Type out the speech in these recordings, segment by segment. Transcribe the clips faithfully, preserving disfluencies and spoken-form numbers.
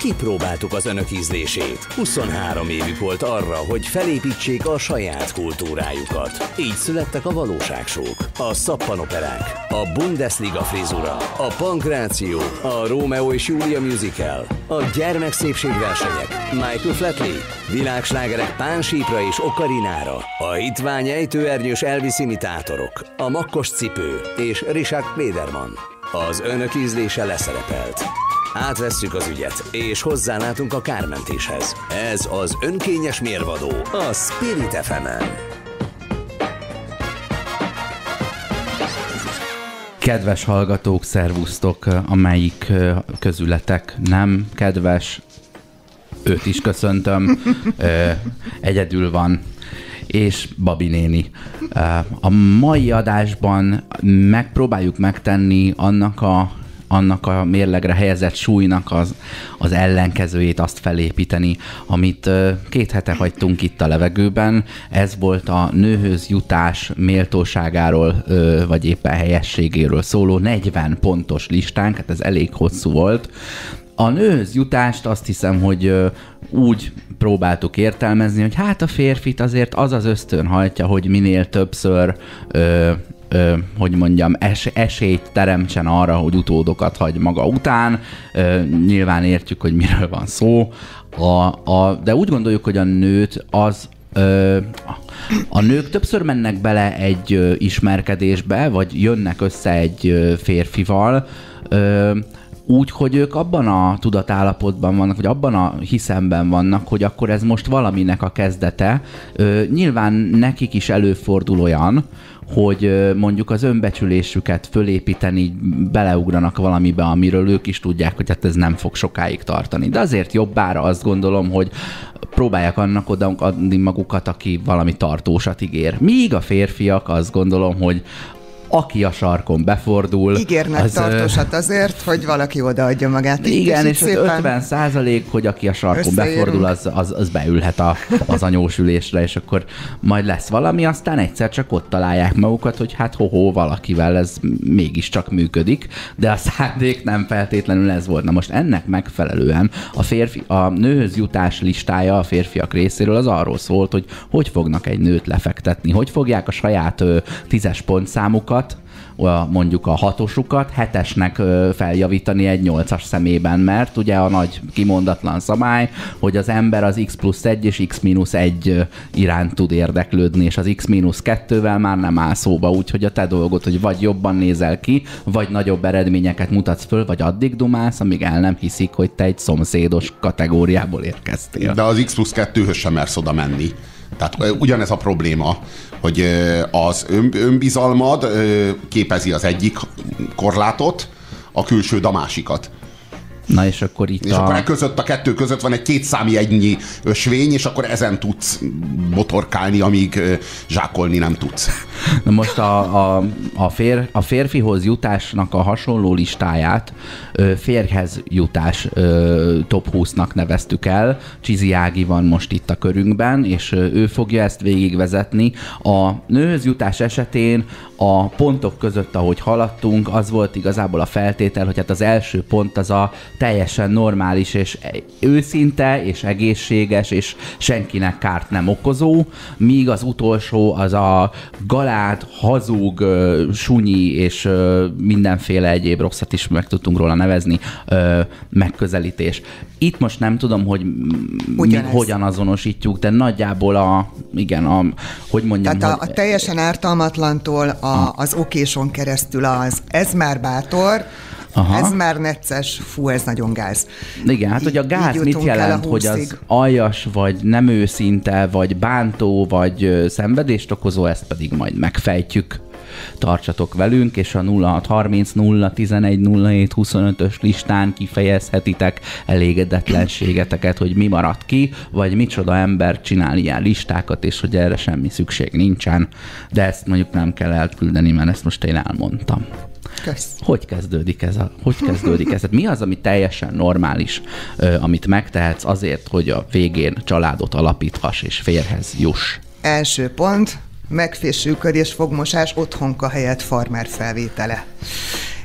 kipróbáltuk az önök ízlését. huszonhárom évük volt arra, hogy felépítsék a saját kultúrájukat. Így születtek a valóságsók, a szappanoperák, a Bundesliga frizura, a pankráció, a Rómeó és Júlia musical, a gyermekszépségversenyek, Michael Flatley, világslágerek Pánsípra és Okarinára, a hitvány ejtőernyős Elvis imitátorok, a makkos cipő és Richard Klederman. Az önök ízlése leszerepelt. Átvesszük az ügyet, és hozzálátunk a kármentéshez. Ez az önkényes mérvadó a Spirit ef emen. Kedves hallgatók, szervusztok, amelyik közületek nem kedves, őt is köszöntöm, egyedül van, és Babi néni. A mai adásban megpróbáljuk megtenni annak a, annak a mérlegre helyezett súlynak az, az ellenkezőjét, azt felépíteni, amit két hete hagytunk itt a levegőben. Ez volt a nőhöz jutás méltóságáról, vagy éppen helyességéről szóló negyven pontos listánk, hát ez elég hosszú volt. A nőhöz jutást azt hiszem, hogy ö, úgy próbáltuk értelmezni, hogy hát a férfit azért az az ösztön hajtja, hogy minél többször, ö, ö, hogy mondjam, es- esélyt teremtsen arra, hogy utódokat hagy maga után. Ö, nyilván értjük, hogy miről van szó, a, a, de úgy gondoljuk, hogy a nőt az Ö, a nők többször mennek bele egy ö, ismerkedésbe, vagy jönnek össze egy ö, férfival, ö, úgy, hogy ők abban a tudatállapotban vannak, vagy abban a hiszemben vannak, hogy akkor ez most valaminek a kezdete. Ö, nyilván nekik is előfordul olyan, hogy mondjuk az önbecsülésüket fölépíteni, beleugranak valamibe, amiről ők is tudják, hogy hát ez nem fog sokáig tartani. De azért jobbára azt gondolom, hogy próbálják annak odaadni magukat, aki valami tartósat ígér. Míg a férfiak azt gondolom, hogy aki a sarkon befordul... Ígérnek az, tartósat azért, hogy valaki odaadja magát. Igen, és az ötven százalék, hogy aki a sarkon összeérünk. Befordul, az, az, az beülhet a, az anyósülésre, és akkor majd lesz valami, aztán egyszer csak ott találják magukat, hogy hát ho-ho, valakivel ez mégiscsak működik, de a szándék nem feltétlenül ez volt. Na most ennek megfelelően a, férfi, a nőhöz jutás listája a férfiak részéről az arról szólt, hogy hogy fognak egy nőt lefektetni, hogy fogják a saját ö, tízes pontszámukat, mondjuk a hatosukat hetesnek feljavítani egy nyolcas szemében, mert ugye a nagy kimondatlan szabály, hogy az ember az x plusz egy és x mínusz egy iránt tud érdeklődni, és az x mínusz kettővel már nem áll szóba, úgyhogy a te dolgod, hogy vagy jobban nézel ki, vagy nagyobb eredményeket mutatsz föl, vagy addig dumálsz, amíg el nem hiszik, hogy te egy szomszédos kategóriából érkeztél. De az x plusz kettőhöz sem mersz oda menni. Tehát ugyanez a probléma, hogy az ön, önbizalmad képezi az egyik korlátot, a külsőd a másikat. Na és akkor itt és a... akkor e között, a kettő között van egy kétszámi egynyi ösvény, és akkor ezen tudsz botorkálni, amíg zsákolni nem tudsz. Na most a, a, a, fér, a férfihoz jutásnak a hasonló listáját férjhez jutás top húsznak neveztük el. Csizi Ági van most itt a körünkben, és ő fogja ezt végigvezetni. A nőhöz jutás esetén a pontok között, ahogy haladtunk, az volt igazából a feltétel, hogy hát az első pont az a teljesen normális és őszinte és egészséges és senkinek kárt nem okozó, míg az utolsó az a galád, hazug, sunyi és mindenféle egyéb rosszat is meg tudtunk róla nevezni megközelítés. Itt most nem tudom, hogy mi hogyan azonosítjuk, de nagyjából a, igen, a, hogy mondjam, tehát hogy... a, a teljesen ártalmatlantól a, az okéson keresztül az ez már bátor, aha, ez már necces, fú, ez nagyon gáz. Igen, hát hogy a gáz mit jelent, hogy az aljas, vagy nem őszinte, vagy bántó, vagy szenvedést okozó, ezt pedig majd megfejtjük. Tartsatok velünk, és a nulla hat harminc nulla tizenegy nulla hét huszonötös listán kifejezhetitek elégedetlenségeteket, hogy mi maradt ki, vagy micsoda ember csinál ilyen listákat, és hogy erre semmi szükség nincsen. De ezt mondjuk nem kell elküldeni, mert ezt most én elmondtam. Kösz. Hogy kezdődik ez? A, hogy kezdődik ez? Mi az, ami teljesen normális, amit megtehetsz azért, hogy a végén családot alapíthass és férjhez juss? Első pont, megfésülködés, fogmosás, otthonka helyett farmer felvétele.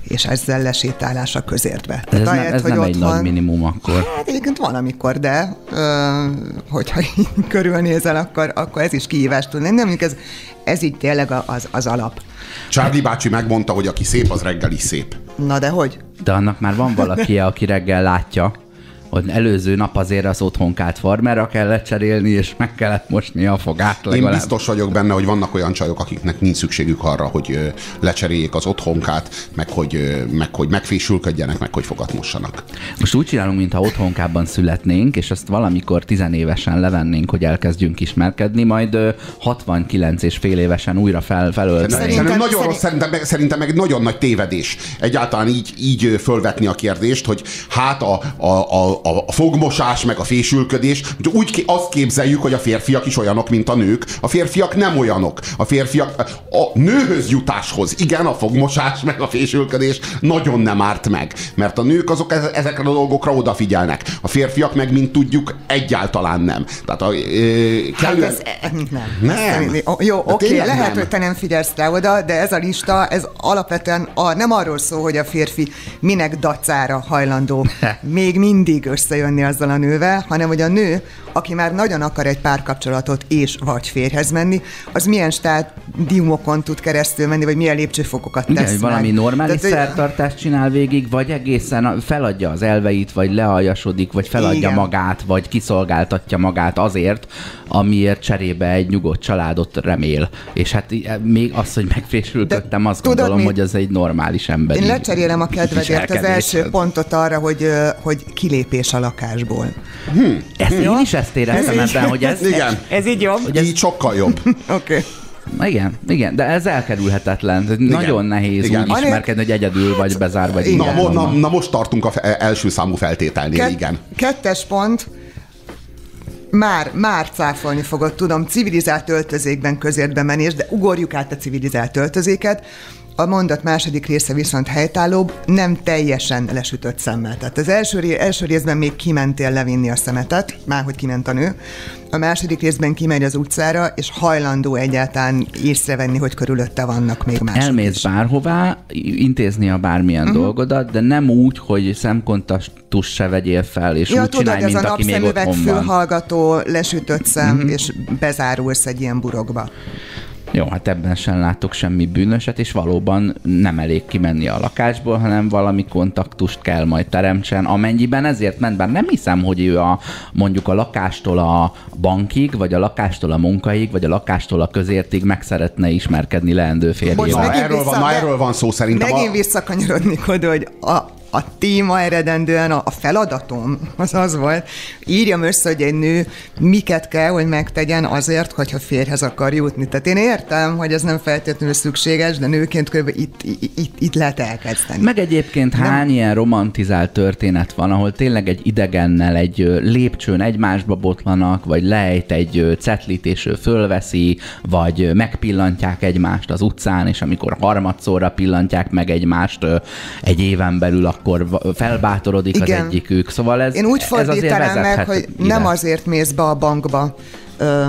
és ezzel lesétálás a közértbe. Ez, ahelyett, nem, ez nem egy nagy minimum akkor. Hát egyébként van, amikor, de ö, hogyha körülnézel, akkor, akkor ez is kihívás tud lenni. Nem, ez, ez így tényleg az, az alap. Charlie bácsi megmondta, hogy aki szép, az reggel is szép. Na de hogy? De annak már van valaki, aki reggel látja, hogy előző nap azért az otthonkát farmerra kellett cserélni, és meg kellett mosni a fogát legalább. Én biztos vagyok benne, hogy vannak olyan csajok, akiknek nincs szükségük arra, hogy lecseréljék az otthonkát, meg hogy, meg hogy megfésülködjenek, meg hogy fogat mossanak. Most úgy csinálunk, mintha otthonkában születnénk, és azt valamikor tizenévesen levennénk, hogy elkezdjünk ismerkedni, majd hatvankilenc és fél évesen újra fel, felölteni. Szerintem, szerintem nagyon rossz, szerintem, szerintem meg nagyon nagy tévedés egyáltalán így, így fölvetni a kérdést, hogy hát a, a, a a fogmosás, meg a fésülködés, úgy azt képzeljük, hogy a férfiak is olyanok, mint a nők. A férfiak nem olyanok. A férfiak a nőhöz jutáshoz, igen, a fogmosás, meg a fésülködés nagyon nem árt meg. Mert a nők azok ezekre a dolgokra odafigyelnek. A férfiak meg, mint tudjuk, egyáltalán nem. Tehát a, e, kellően... hát ez, nem. Nem. Jó, oké, okay, lehet, nem. hogy te nem figyelsz rá oda, de ez a lista, ez alapvetően a, nem arról szól, hogy a férfi minek dacára hajlandó még mindig összejönni azzal a nővel, hanem hogy a nő, aki már nagyon akar egy párkapcsolatot és vagy férjhez menni, az milyen stádiumokon tud keresztül menni, vagy milyen lépcsőfokokat tesz. Igen, valami normális Tehát, szertartást csinál végig, vagy egészen feladja az elveit, vagy lealjasodik, vagy feladja igen. magát, vagy kiszolgáltatja magát azért, amiért cserébe egy nyugodt családot remél. És hát még az, hogy megfésülködtem, azt tudod, gondolom, mi? hogy az egy normális ember. Én lecserélem a kedvedért az első pontot arra, hogy, hogy kilépés a lakásból. Hmm. Ezt hmm. én is ezt éreztem ez ebben, hogy ez, igen. ez, ez így jobb? Hogy ez így sokkal jobb. Oké. Okay. Igen, igen, de ez elkerülhetetlen. Igen. Nagyon nehéz igen. úgy ismerkedni, hogy egyedül vagy bezár, vagy na, mo- na, na most tartunk a fe- első számú feltételnél, Ket- igen. Kettes pont. Már, már cáfolni fogod, tudom, civilizált öltözékben közértbe menés, de ugorjuk át a civilizált öltözéket. A mondat második része viszont helytállóbb, nem teljesen lesütött szemmel. Tehát az első, ré, első részben még kimentél levinni a szemetet, márhogy kiment a nő. A második részben kimegy az utcára, és hajlandó egyáltalán észrevenni, hogy körülötte vannak még mások Elmész is. bárhová, intézni a bármilyen uh-huh. dolgodat, de nem úgy, hogy szemkontaktus se vegyél fel, és ja, úgy tudod, csinálj, mint aki még otthon van. Ja, tudod, ez a napszemüveg, fülhallgató, lesütött szem, uh-huh. és bezárulsz egy ilyen burokba. Jó, hát ebben sem látok semmi bűnöset, és valóban nem elég kimenni a lakásból, hanem valami kontaktust kell majd teremtsen, amennyiben ezért ment, bár nem hiszem, hogy ő a, mondjuk a lakástól a bankig, vagy a lakástól a munkaig, vagy a lakástól a közértig meg szeretne ismerkedni leendő férjével. Na, erről van, na, erről van szó szerintem. Megint a... visszakanyarodnék oda, hogy a A téma eredendően, a feladatom az az volt, írjam össze, hogy egy nő miket kell, hogy megtegyen azért, hogyha férjhez akar jutni. Tehát én értem, hogy ez nem feltétlenül szükséges, de nőként körülbelül itt, itt, itt lehet elkezdeni. Meg egyébként nem? hány ilyen romantizált történet van, ahol tényleg egy idegennel egy lépcsőn egymásba botlanak, vagy lejt egy cetlit és ő fölveszi, vagy megpillantják egymást az utcán, és amikor harmadszorra pillantják meg egymást egy éven belül, akkor felbátorodik igen. az egyikük. Szóval ez, Én úgy ez azért vezethet meg, hogy ide. Nem azért mész be a bankba ö,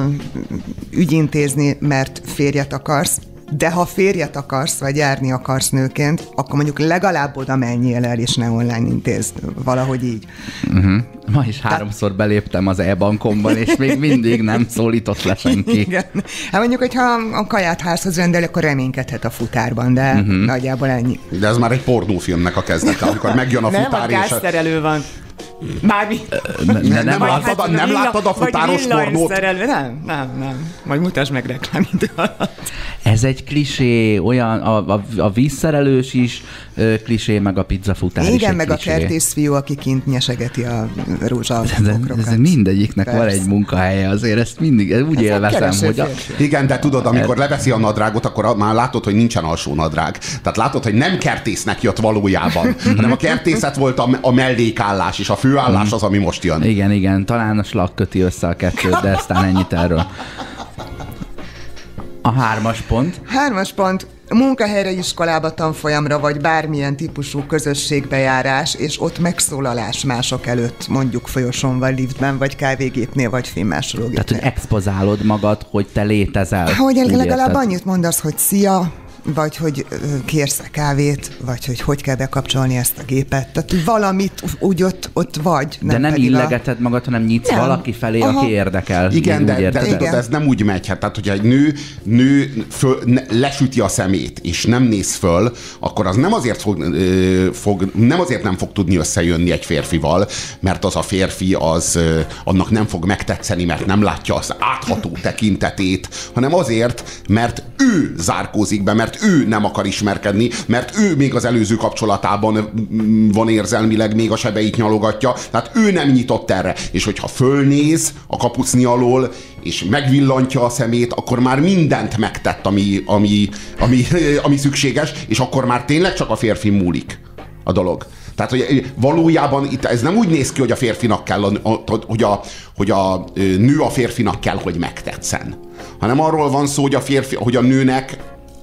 ügyintézni, mert férjet akarsz, de ha férjet akarsz, vagy járni akarsz nőként, akkor mondjuk legalább oda menjél el, és ne online intézd. Valahogy így. Uh-huh. Ma is háromszor beléptem az e-bankomban, és még mindig nem szólított le senki. Igen. Hát mondjuk, hogyha a kaját házhoz rendel, akkor reménykedhet a futárban, de uh-huh. nagyjából ennyi. De ez már egy pornófilmnek a kezdete, amikor megjön a nem, futár és... Nem, a gázszerelő van. Bármi. Ne, ne, nem, nem, láttad, hát, a, nem villa, láttad a futáros pornót? Nem, nem, nem. Majd mutasd meg reklámidő alatt. Ez egy klisé, olyan, a, a, a vízszerelős is ö, klisé, meg a pizzafutár is igen, meg klisé. A kertészfiú, aki kint nyesegeti a rózsabokrokat. Ez mindegyiknek persze. Van egy munkahelye, azért ezt mindig úgy ez élvezem, hogy... A... Igen, de tudod, amikor leveszi a nadrágot, akkor már látod, hogy nincsen alsó nadrág. Tehát látod, hogy nem kertésznek jött valójában, hanem a kertészet volt a, a mellékállás, és a főállás az, ami most jön. Igen, igen, talán a slag köti össze a kettőt, de aztán ennyit erről. A hármas pont. Hármas pont. Munkahelyre, iskolába, tanfolyamra, vagy bármilyen típusú közösségbejárás, és ott megszólalás mások előtt, mondjuk folyosón, vagy liftben, vagy kávégépnél, vagy filmmásológépnél. Tehát, hogy expozálod magad, hogy te létezel. Hogy legalább érted? Annyit mondasz, hogy szia, vagy hogy kérsz kávét, vagy hogy hogy kell bekapcsolni ezt a gépet. Tehát valamit úgy ott, ott vagy. De nem illegeted a... magad, hanem nyitsz nem. valaki felé, Aha. aki érdekel. Igen, de, de tudod, ez nem úgy megy. Hát, tehát, hogyha egy nő, nő föl, ne, lesüti a szemét, és nem néz föl, akkor az nem azért, fog, ö, fog, nem azért nem fog tudni összejönni egy férfival, mert az a férfi az ö, annak nem fog megtetszeni, mert nem látja az átható tekintetét, hanem azért, mert ő zárkózik be, mert ő nem akar ismerkedni, mert ő még az előző kapcsolatában van érzelmileg, még a sebeit nyalogatja, tehát ő nem nyitott erre. És hogyha fölnéz a kapucni alól, és megvillantja a szemét, akkor már mindent megtett, ami, ami, ami, ami szükséges, és akkor már tényleg csak a férfi múlik a dolog. Tehát, hogy valójában itt ez nem úgy néz ki, hogy a férfinak kell, hogy a, hogy a nő a férfinak kell, hogy megtetszen, hanem arról van szó, hogy a, férfi, hogy a nőnek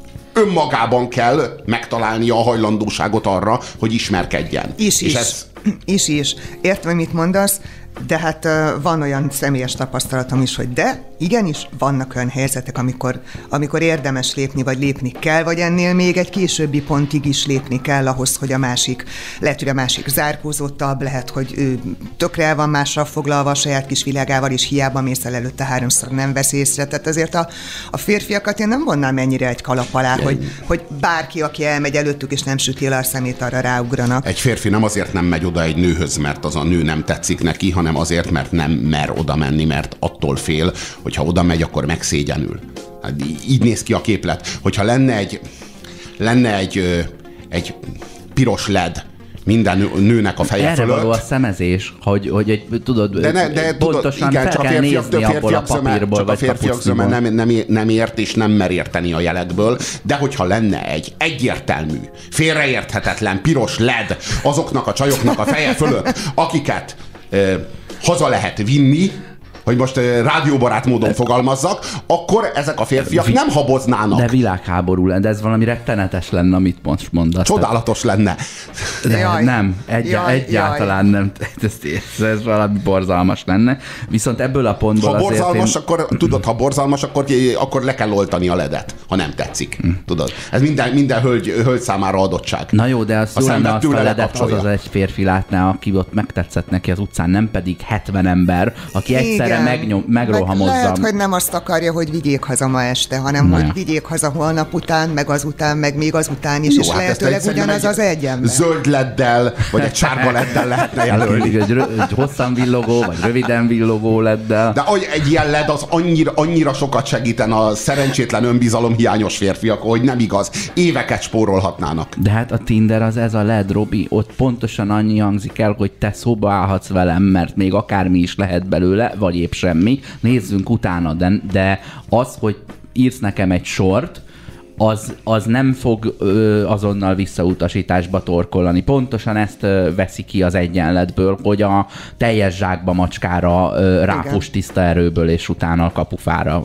önmagában kell megtalálnia a hajlandóságot arra, hogy ismerkedjen. Is, és is. Ez... is, is. Értem, mit mondasz, de hát uh, van olyan személyes tapasztalatom is, hogy de, igenis, vannak olyan helyzetek, amikor, amikor érdemes lépni, vagy lépni kell, vagy ennél még egy későbbi pontig is lépni kell ahhoz, hogy a másik, lehet, hogy a másik zárkózottabb, lehet, hogy ő tökre el van mással foglalva a saját kis világával, és hiába mész el előtte háromszor nem vesz észre. Tehát azért a, a férfiakat én nem vonnám ennyire egy kalap alá, hogy, hogy bárki, aki elmegy előttük, és nem süti el a szemét, arra ráugranak. Egy férfi nem azért nem megy oda egy nőhöz, mert az a nő nem tetszik neki, hanem azért, mert nem mer oda menni, mert attól fél, hogyha oda megy, akkor megszégyenül. Hát így néz ki a képlet. Hogyha lenne egy, lenne egy, egy piros led minden nőnek a feje erre fölött. Erre való a szemezés, hogy, hogy egy, tudod, de ne, de, pontosan igen, fel csak kell férfiak, nézni abból a papírból, csak vagy a férfiak zöme nem, nem, nem ért és nem mer érteni a jelekből, de hogyha lenne egy egyértelmű, félreérthetetlen piros led azoknak a csajoknak a feje fölött, akiket eh, haza lehet vinni, hogy most rádióbarát módon fogalmazzak, akkor ezek a férfiak Vi- nem haboznának. De világháború lenne, de ez valami rettenetes lenne, amit most mondasz. Csodálatos lenne. De jaj, nem, egy, jaj, egyáltalán jaj. nem. Ez, ez, ez valami borzalmas lenne. Viszont ebből a pontból ha borzalmas, én... akkor, tudod, ha borzalmas, akkor, akkor le kell oltani a ledet, ha nem tetszik. Hm. Tudod? Ez minden, minden hölgy, hölgy számára adottság. Na jó, de az jó lenne, azt a ledet az az egy férfi látná, aki ott megtetszett neki az utcán, nem pedig hetven ember, aki egyszerre Megnyom, megrohamozza. Meg lehet, hogy nem azt akarja, hogy vigyék haza ma este, hanem Na. hogy vigyék haza holnap után, meg azután, meg még azután is, jó, és hát lehetőleg ugyanaz az egy ember. Zöld leddel, vagy egy sárga leddel lehetne jelölni. Egy, egy hosszan villogó, vagy röviden villogó leddel. De egy ilyen led az annyira, annyira sokat segíten a szerencsétlen önbizalom hiányos férfiak, hogy nem igaz. Éveket spórolhatnának. De hát a Tinder az ez a led, Robi, ott pontosan annyi hangzik el, hogy te szóba állhatsz velem, mert még akármi is lehet belőle, vagy épp semmi, nézzünk utána, de, de az, hogy írsz nekem egy sort, az, az nem fog ö, azonnal visszautasításba torkolani. Pontosan ezt ö, veszi ki az egyenletből, hogy a teljes zsákba macskára ö, ráfus tiszta erőből, és utána a kapufára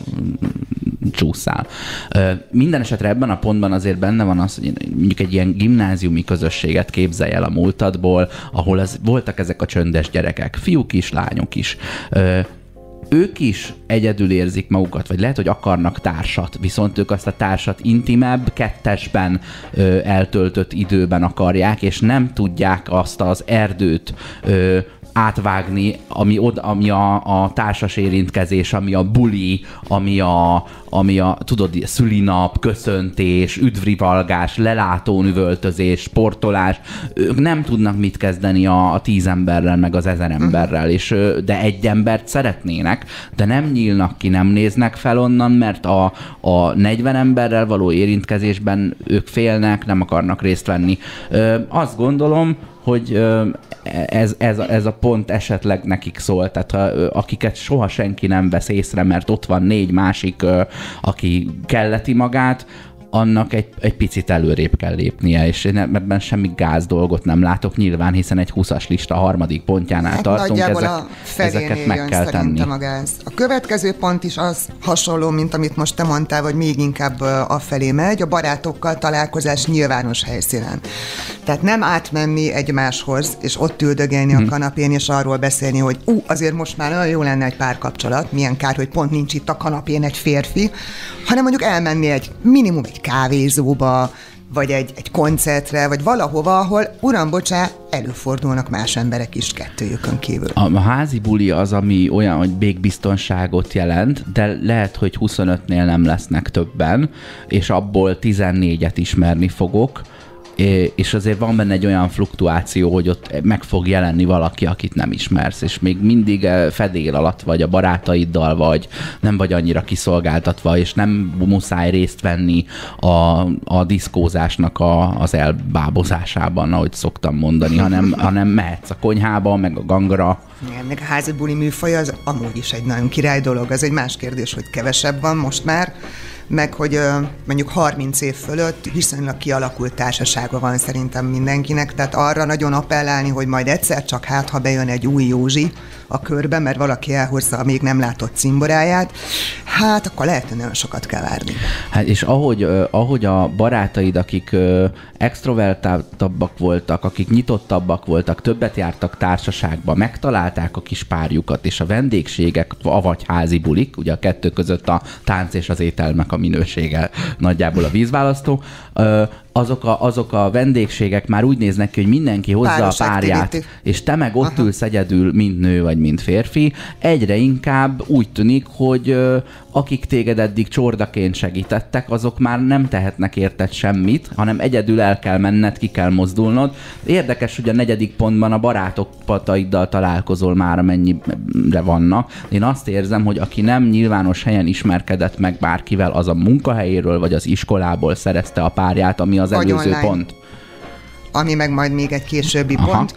mm, csúszál. Ö, minden esetre ebben a pontban azért benne van az, hogy mondjuk egy ilyen gimnáziumi közösséget képzelj el a múltadból, ahol ez, voltak ezek a csöndes gyerekek, fiúk is, lányok is. Ö, ők is egyedül érzik magukat, vagy lehet, hogy akarnak társat, viszont ők azt a társat intimebb, kettesben ö, eltöltött időben akarják, és nem tudják azt az erdőt ö, átvágni, ami, od, ami a, a társas érintkezés, ami a buli, ami a, ami a tudod, szülinap, köszöntés, üdvrivalgás, lelátónüvöltözés, sportolás. Ők nem tudnak mit kezdeni a, a tíz emberrel, meg az ezer emberrel, és, de egy embert szeretnének, de nem nyílnak ki, nem néznek fel onnan, mert a, a negyven emberrel való érintkezésben ők félnek, nem akarnak részt venni. Ö, azt gondolom, hogy ez, ez, ez a pont esetleg nekik szól, tehát ha, akiket soha senki nem vesz észre, mert ott van négy másik, aki kelleti magát, annak egy, egy picit előrébb kell lépnie, és én ebben semmi gáz dolgot nem látok nyilván, hiszen egy húszas lista harmadik pontjánál hát tartunk, ezek, a ezeket meg kell tenni. A, gáz. A következő pont is az hasonló, mint amit most te mondtál, vagy még inkább afelé megy, a barátokkal találkozás nyilvános helyszínen. Tehát nem átmenni egymáshoz, és ott üldögélni hmm. a kanapén, és arról beszélni, hogy ú, azért most már nagyon jó lenne egy párkapcsolat, milyen kár, hogy pont nincs itt a kanapén egy férfi, hanem mondjuk elmenni egy minimum egy kávézóba, vagy egy, egy koncertre, vagy valahova, ahol, uram, bocsá, előfordulnak más emberek is kettőjükön kívül. A házi buli az, ami olyan, hogy békbiztonságot jelent, de lehet, hogy huszonötnél nem lesznek többen, és abból tizennégyet ismerni fogok, és azért van benne egy olyan fluktuáció, hogy ott meg fog jelenni valaki, akit nem ismersz, és még mindig fedél alatt vagy a barátaiddal, vagy nem vagy annyira kiszolgáltatva, és nem muszáj részt venni a, a diszkózásnak a, az elbábozásában, ahogy szoktam mondani, hanem, hanem mehetsz a konyhába, meg a gangra. Igen, meg a házi buli műfaj az amúgy is egy nagyon király dolog. Ez egy más kérdés, hogy kevesebb van most már, meg hogy mondjuk harminc év fölött viszonylag kialakult társasága van szerintem mindenkinek, tehát arra nagyon appellálni, hogy majd egyszer csak hát, ha bejön egy új Józsi a körbe, mert valaki elhozza a még nem látott cimboráját, hát akkor lehet, hogy nagyon sokat kell várni. Hát és ahogy, ahogy a barátaid, akik extrovertáltabbak voltak, akik nyitottabbak voltak, többet jártak társaságba, megtalálták a kis párjukat, és a vendégségek, avagy házi bulik, ugye a kettő között a tánc és az ételmek a minősége nagyjából a vízválasztó, azok a, azok a vendégségek már úgy néznek ki, hogy mindenki hozza Páros a párját, activity. És te meg ott Aha. ülsz egyedül, mint nő vagy mint férfi. Egyre inkább úgy tűnik, hogy ö, akik téged eddig csordaként segítettek, azok már nem tehetnek érted semmit, hanem egyedül el kell menned, ki kell mozdulnod. Érdekes, hogy a negyedik pontban a barátokataiddal találkozol már, amennyire vannak. Én azt érzem, hogy aki nem nyilvános helyen ismerkedett meg bárkivel, az a munkahelyéről vagy az iskolából szerezte a párját, ami az vagy előző online. Pont. Ami meg majd még egy későbbi Aha. pont.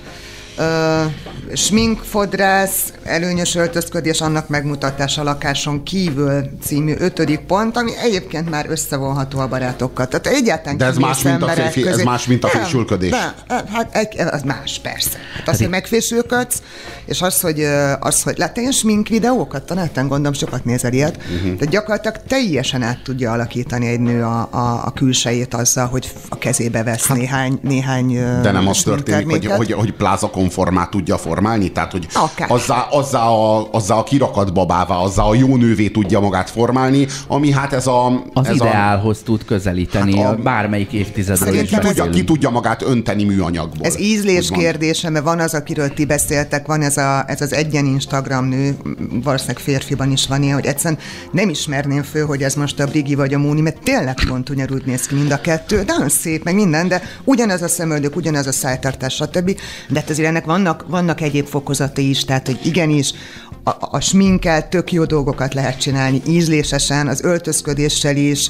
Uh, sminkfodrász, előnyös öltözködés, annak megmutatása lakáson kívül című ötödik pont, ami egyébként már összevonható a barátokkal. Tehát egyáltalán de ez más, mint a férfi, közé... ez más, mint a fésülködés. De, de, hát egy, az más, persze. Hát az, hogy megfésülködsz, és az, hogy, az, hogy láttál ilyen smink videókat, találtán gondolom, sokat nézel ilyet, uh-huh. tehát gyakorlatilag teljesen át tudja alakítani egy nő a, a, a külsejét azzal, hogy a kezébe vesz hát, néhány, néhány de nem az történik, hogy, hogy, hogy pláza formát tudja formálni, tehát hogy azzá, azzá, a, azzá a kirakat babává, azzá a jó nővé tudja magát formálni, ami hát ez a... Az ez ideálhoz a, tud közelíteni, hát a, bármelyik évtizedről is ki tudja, ki tudja magát önteni műanyagból. Ez ízlés kérdése, mert van az, akiről ti beszéltek, van ez, a, ez az egyen Instagram nő, valószínűleg férfiban is van ilyen, hogy egyszerűen nem ismerném föl, hogy ez most a Brigi vagy a Móni, mert tényleg pont ugyanúgy néz ki mind a kettő, de nagyon szép, meg minden, de ugyanaz a szemöldök, ugyanaz a szájtartás, stb. De hát azért ennek vannak, vannak egyéb fokozatai is, tehát hogy igenis a, a sminkkel tök jó dolgokat lehet csinálni, ízlésesen, az öltözködéssel is.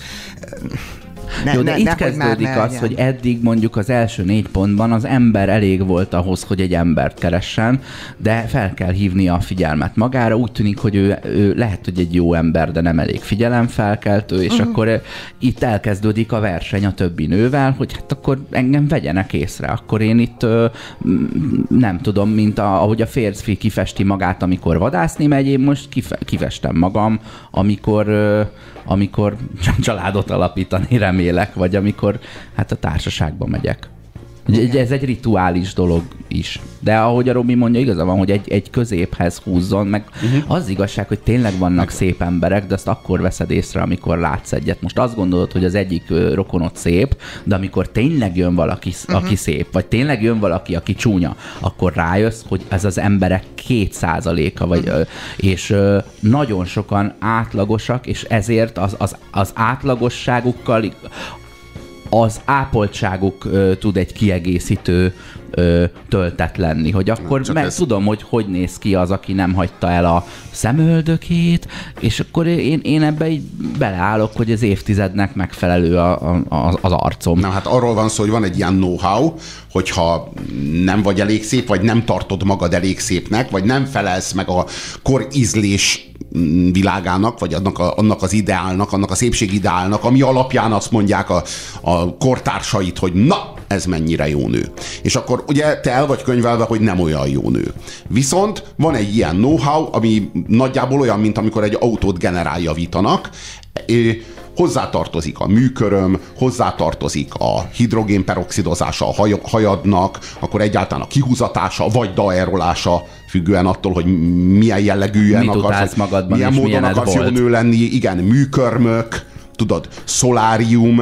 Ne, Jó, de ne, itt ne, kezdődik hogy az, legyen. Hogy eddig mondjuk az első négy pontban az ember elég volt ahhoz, hogy egy embert keressen, de fel kell hívnia a figyelmet magára. Úgy tűnik, hogy ő, ő lehet, hogy egy jó ember, de nem elég figyelemfelkeltő, és uh-huh. akkor itt elkezdődik a verseny a többi nővel, hogy hát akkor engem vegyenek észre. Akkor én itt nem tudom, mint a, ahogy a férfi kifesti magát, amikor vadászni megy, én most kife, kifestem magam, amikor amikor családot alapítani remélek, vagy amikor hát a társaságba megyek. Igen. Ez egy rituális dolog is. De ahogy a Robi mondja, igaza van, hogy egy, egy középhez húzzon, meg uh-huh. az igazság, hogy tényleg vannak szép emberek, de azt akkor veszed észre, amikor látsz egyet. Most azt gondolod, hogy az egyik rokonod szép, de amikor tényleg jön valaki, uh-huh. aki szép, vagy tényleg jön valaki, aki csúnya, akkor rájössz, hogy ez az emberek két százaléka, vagy, uh-huh. és nagyon sokan átlagosak, és ezért az, az, az átlagosságukkal az ápoltságuk ö, tud egy kiegészítő ö, töltet lenni, hogy akkor meg ez... tudom, hogy hogy néz ki az, aki nem hagyta el a szemöldökét, és akkor én, én ebbe így beleállok, hogy az évtizednek megfelelő a, a, az arcom. Na hát arról van szó, hogy van egy ilyen know-how, hogyha nem vagy elég szép, vagy nem tartod magad elég szépnek, vagy nem felelsz meg a korízlés világának, vagy annak, a, annak az ideálnak, annak a szépségideálnak, ami alapján azt mondják a, a kortársait, hogy na, ez mennyire jó nő. És akkor ugye te el vagy könyvelve, hogy nem olyan jó nő. Viszont van egy ilyen know-how, ami nagyjából olyan, mint amikor egy autót generáljavítanak, hozzátartozik a műköröm, hozzátartozik a hidrogénperoxidozása a hajadnak, akkor egyáltalán a kihúzatása, vagy daerolása, függően attól, hogy milyen jellegűen akarsz, magadban, milyen módon akarsz jó nő lenni, igen, műkörmök, tudod, szolárium,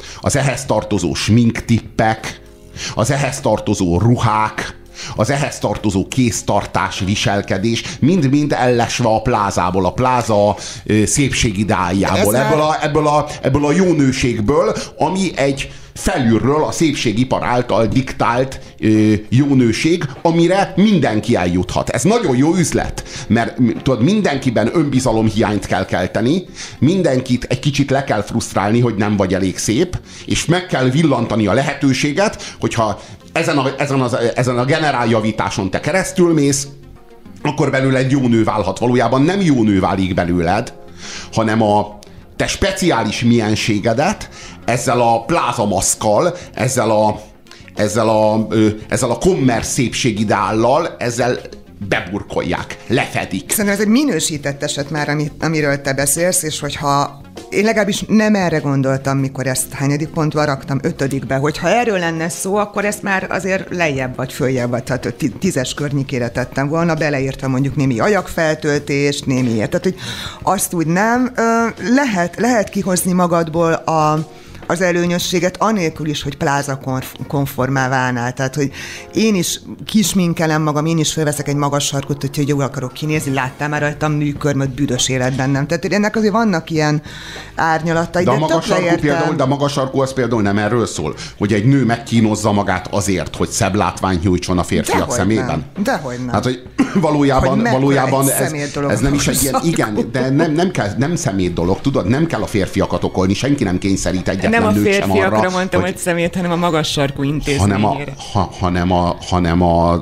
az ehhez tartozó sminktippek, az ehhez tartozó ruhák, az ehhez tartozó kéztartás, viselkedés, mind-mind ellesve a plázából, a pláza szépségideáljából, ebből a, ebből, a, ebből a jónőségből, ami egy felülről a szépségipar által diktált ö, jónőség, amire mindenki eljuthat. Ez nagyon jó üzlet, mert tudod, mindenkiben önbizalomhiányt kell kelteni, mindenkit egy kicsit le kell frusztrálni, hogy nem vagy elég szép, és meg kell villantani a lehetőséget, hogyha ezen a, ezen az, ezen a generáljavításon te keresztül mész, akkor belőle egy jó nő válhat. Valójában nem jó nő válik belőled, hanem a te speciális mienségedet ezzel a plázamaszkkal, ezzel a, ezzel a, ezzel a kommersz szépségideállal, ezzel beburkolják, lefedik. Szerintem ez egy minősített eset már, ami, amiről te beszélsz, és hogyha én legalábbis nem erre gondoltam, mikor ezt hányadik pontba raktam, ötödikbe, hogyha erről lenne szó, akkor ezt már azért lejjebb vagy följebb, vagy tehát tízes környékére tettem volna, beleírtam mondjuk némi ajakfeltöltést, némi ilyet. Tehát, hogy azt úgy nem, lehet, lehet kihozni magadból a az előnyösséget, anélkül is, hogy pláza konformá válnál. Tehát, hogy én is kisminkelem magam, én is felveszek egy magas sarkot, hogy jól akarok kinézni, láttál már rajtam nőkörmöt, büdös életben nem. Tehát ennek azért vannak ilyen árnyalatai, de, de, a magas sarkú például, de a magas sarkú az például nem erről szól, hogy egy nő megkínozza magát azért, hogy szebb látványt nyújtson a férfiak Dehogy szemében. Nem. Dehogy nem. Hát, hogy valójában, hogy valójában ez, ez nem is egy ilyen, sarkú. igen, de nem, nem, kell, nem szemét dolog, tudod, nem kell a férfiakat okolni, senki nem kényszerít egyetlen nőt sem arra. Nem a férfiakra mondtam, hogy, hogy szemét, hanem a magas sarkú intézményére. Hanem, a, ha, hanem, a, hanem a,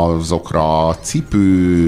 azokra cipő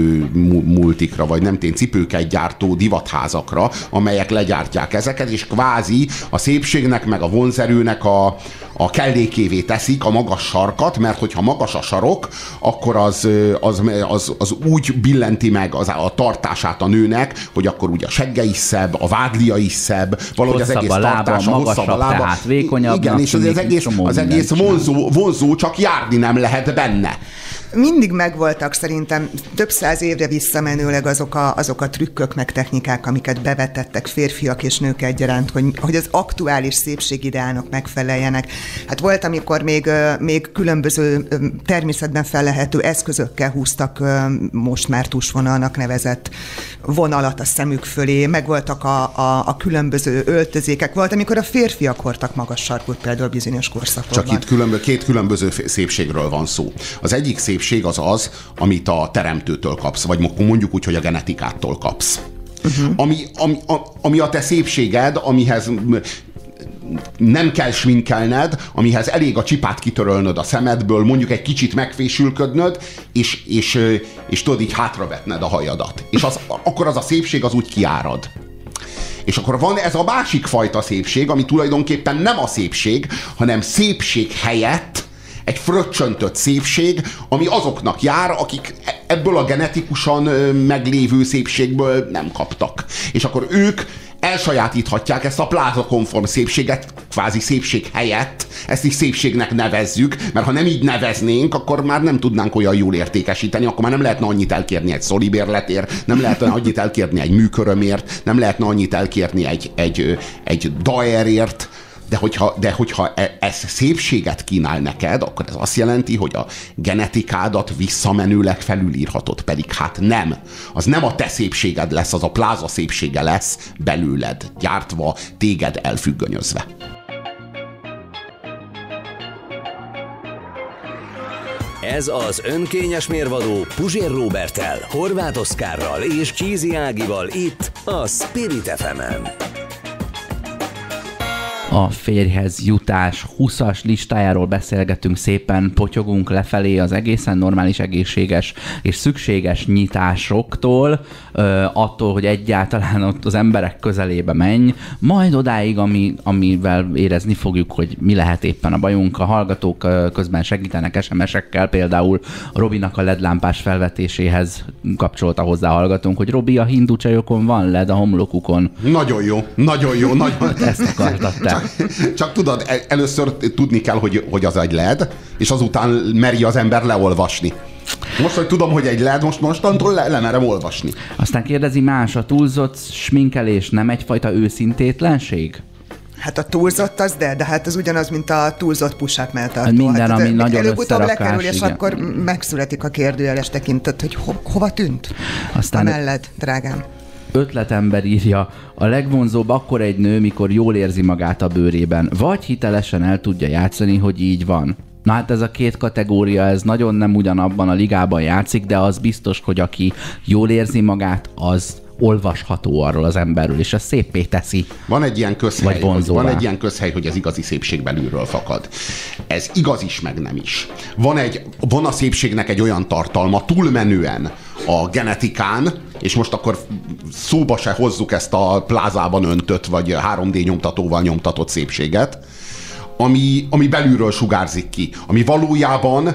multikra, vagy nem tény, cipőket gyártó divatházakra, amelyek legyártják ezeket, és kvázi a szépségnek, meg a vonzerőnek a, a kellékévé teszik a magas sarkat, mert hogyha magas a sarok, akkor az, az, az, az úgy billenti meg az, a tartását a nőnek, hogy akkor ugye a segge is szebb, a vádlia is szebb, valahogy hosszabb az egész a lába, tartása, hosszabb a lába. Tehát vékonyabb. Igen, és az, az egész, az egész vonzó, vonzó, csak járni nem lehet benne. Mindig megvoltak szerintem több száz évre visszamenőleg azok a, azok a trükkök meg technikák, amiket bevetettek férfiak és nők egyaránt, hogy, hogy az aktuális szépségideálnak megfeleljenek. Hát volt, amikor még, még különböző természetben fellehető eszközökkel húztak most már tusvonalnak nevezett vonalat a szemük fölé, meg voltak a, a, a különböző öltözékek. Volt, amikor a férfiak hordtak magas sarkút például bizonyos korszakokban. Csak itt különbö, két különböző szépségről van szó. Az egyik szépség az az, amit a teremtőtől kapsz, vagy mondjuk úgy, hogy a genetikától kapsz. Uh-huh. Ami, ami, ami a te szépséged, amihez nem kell sminkelned, amihez elég a csipát kitörölnöd a szemedből, mondjuk egy kicsit megfésülködnöd, és, és, és tudod így hátravetned a hajadat. És az, akkor az a szépség az úgy kiárad. És akkor van ez a másik fajta szépség, ami tulajdonképpen nem a szépség, hanem szépség helyett egy fröccsöntött szépség, ami azoknak jár, akik ebből a genetikusan meglévő szépségből nem kaptak. És akkor ők elsajátíthatják ezt a plázakonform szépséget, kvázi szépség helyett, ezt is szépségnek nevezzük, mert ha nem így neveznénk, akkor már nem tudnánk olyan jól értékesíteni, akkor már nem lehetne annyit elkérni egy szolibérletért, nem lehetne annyit elkérni egy műkörömért, nem lehetne annyit elkérni egy, egy, egy daerért, de hogyha, de hogyha ez szépséget kínál neked, akkor ez azt jelenti, hogy a genetikádat visszamenőleg felülírhatod, pedig hát nem. Az nem a te szépséged lesz, az a pláza szépsége lesz belőled, gyártva, téged elfüggönyözve. Ez az önkényes mérvadó Puzsér Róberttel, Horváth Oszkárral és Csízi Ágival itt a Spirit ef emen. A férjhez jutás húszas listájáról beszélgetünk, szépen potyogunk lefelé az egészen normális, egészséges és szükséges nyitásoktól, attól, hogy egyáltalán ott az emberek közelébe menj, majd odáig, ami, amivel érezni fogjuk, hogy mi lehet éppen a bajunk. A hallgatók közben segítenek es em es-ekkel, például Robinak a ledlámpás felvetéséhez kapcsolta hozzá hallgatónk, hogy Robi, a hindu csajokon van led a homlokukon. Nagyon jó, nagyon jó, nagyon. Ezt akartad te. Csak, csak tudod, először tudni kell, hogy, hogy az egy led, és azután meri az ember leolvasni. Most, hogy tudom, hogy egy led, most mostantól le, lemerem olvasni. Aztán kérdezi más, a túlzott sminkelés nem egyfajta őszintétlenség? Hát a túlzott az de, de hát ez ugyanaz, mint a túlzott push-up melltartó. Hát minden, hát, ami nagyon előbb-utóbb összerakás, lekerül, és igen. akkor megszületik a kérdőjeles tekintet, hogy ho- hova tűnt Aztán a mellett, drágám. Ötletember írja, a legvonzóbb akkor egy nő, mikor jól érzi magát a bőrében, vagy hitelesen el tudja játszani, hogy így van. Na hát ez a két kategória, ez nagyon nem ugyanabban a ligában játszik, de az biztos, hogy aki jól érzi magát, az olvasható arról az emberről, és ez széppé teszi. Van egy ilyen közhely, hogy, van egy ilyen közhely, hogy az igazi szépség belülről fakad. Ez igaz is, meg nem is. Van, egy, van a szépségnek egy olyan tartalma, túlmenően a genetikán, és most akkor szóba se hozzuk ezt a plázában öntött, vagy három dé nyomtatóval nyomtatott szépséget, ami, ami belülről sugárzik ki, ami valójában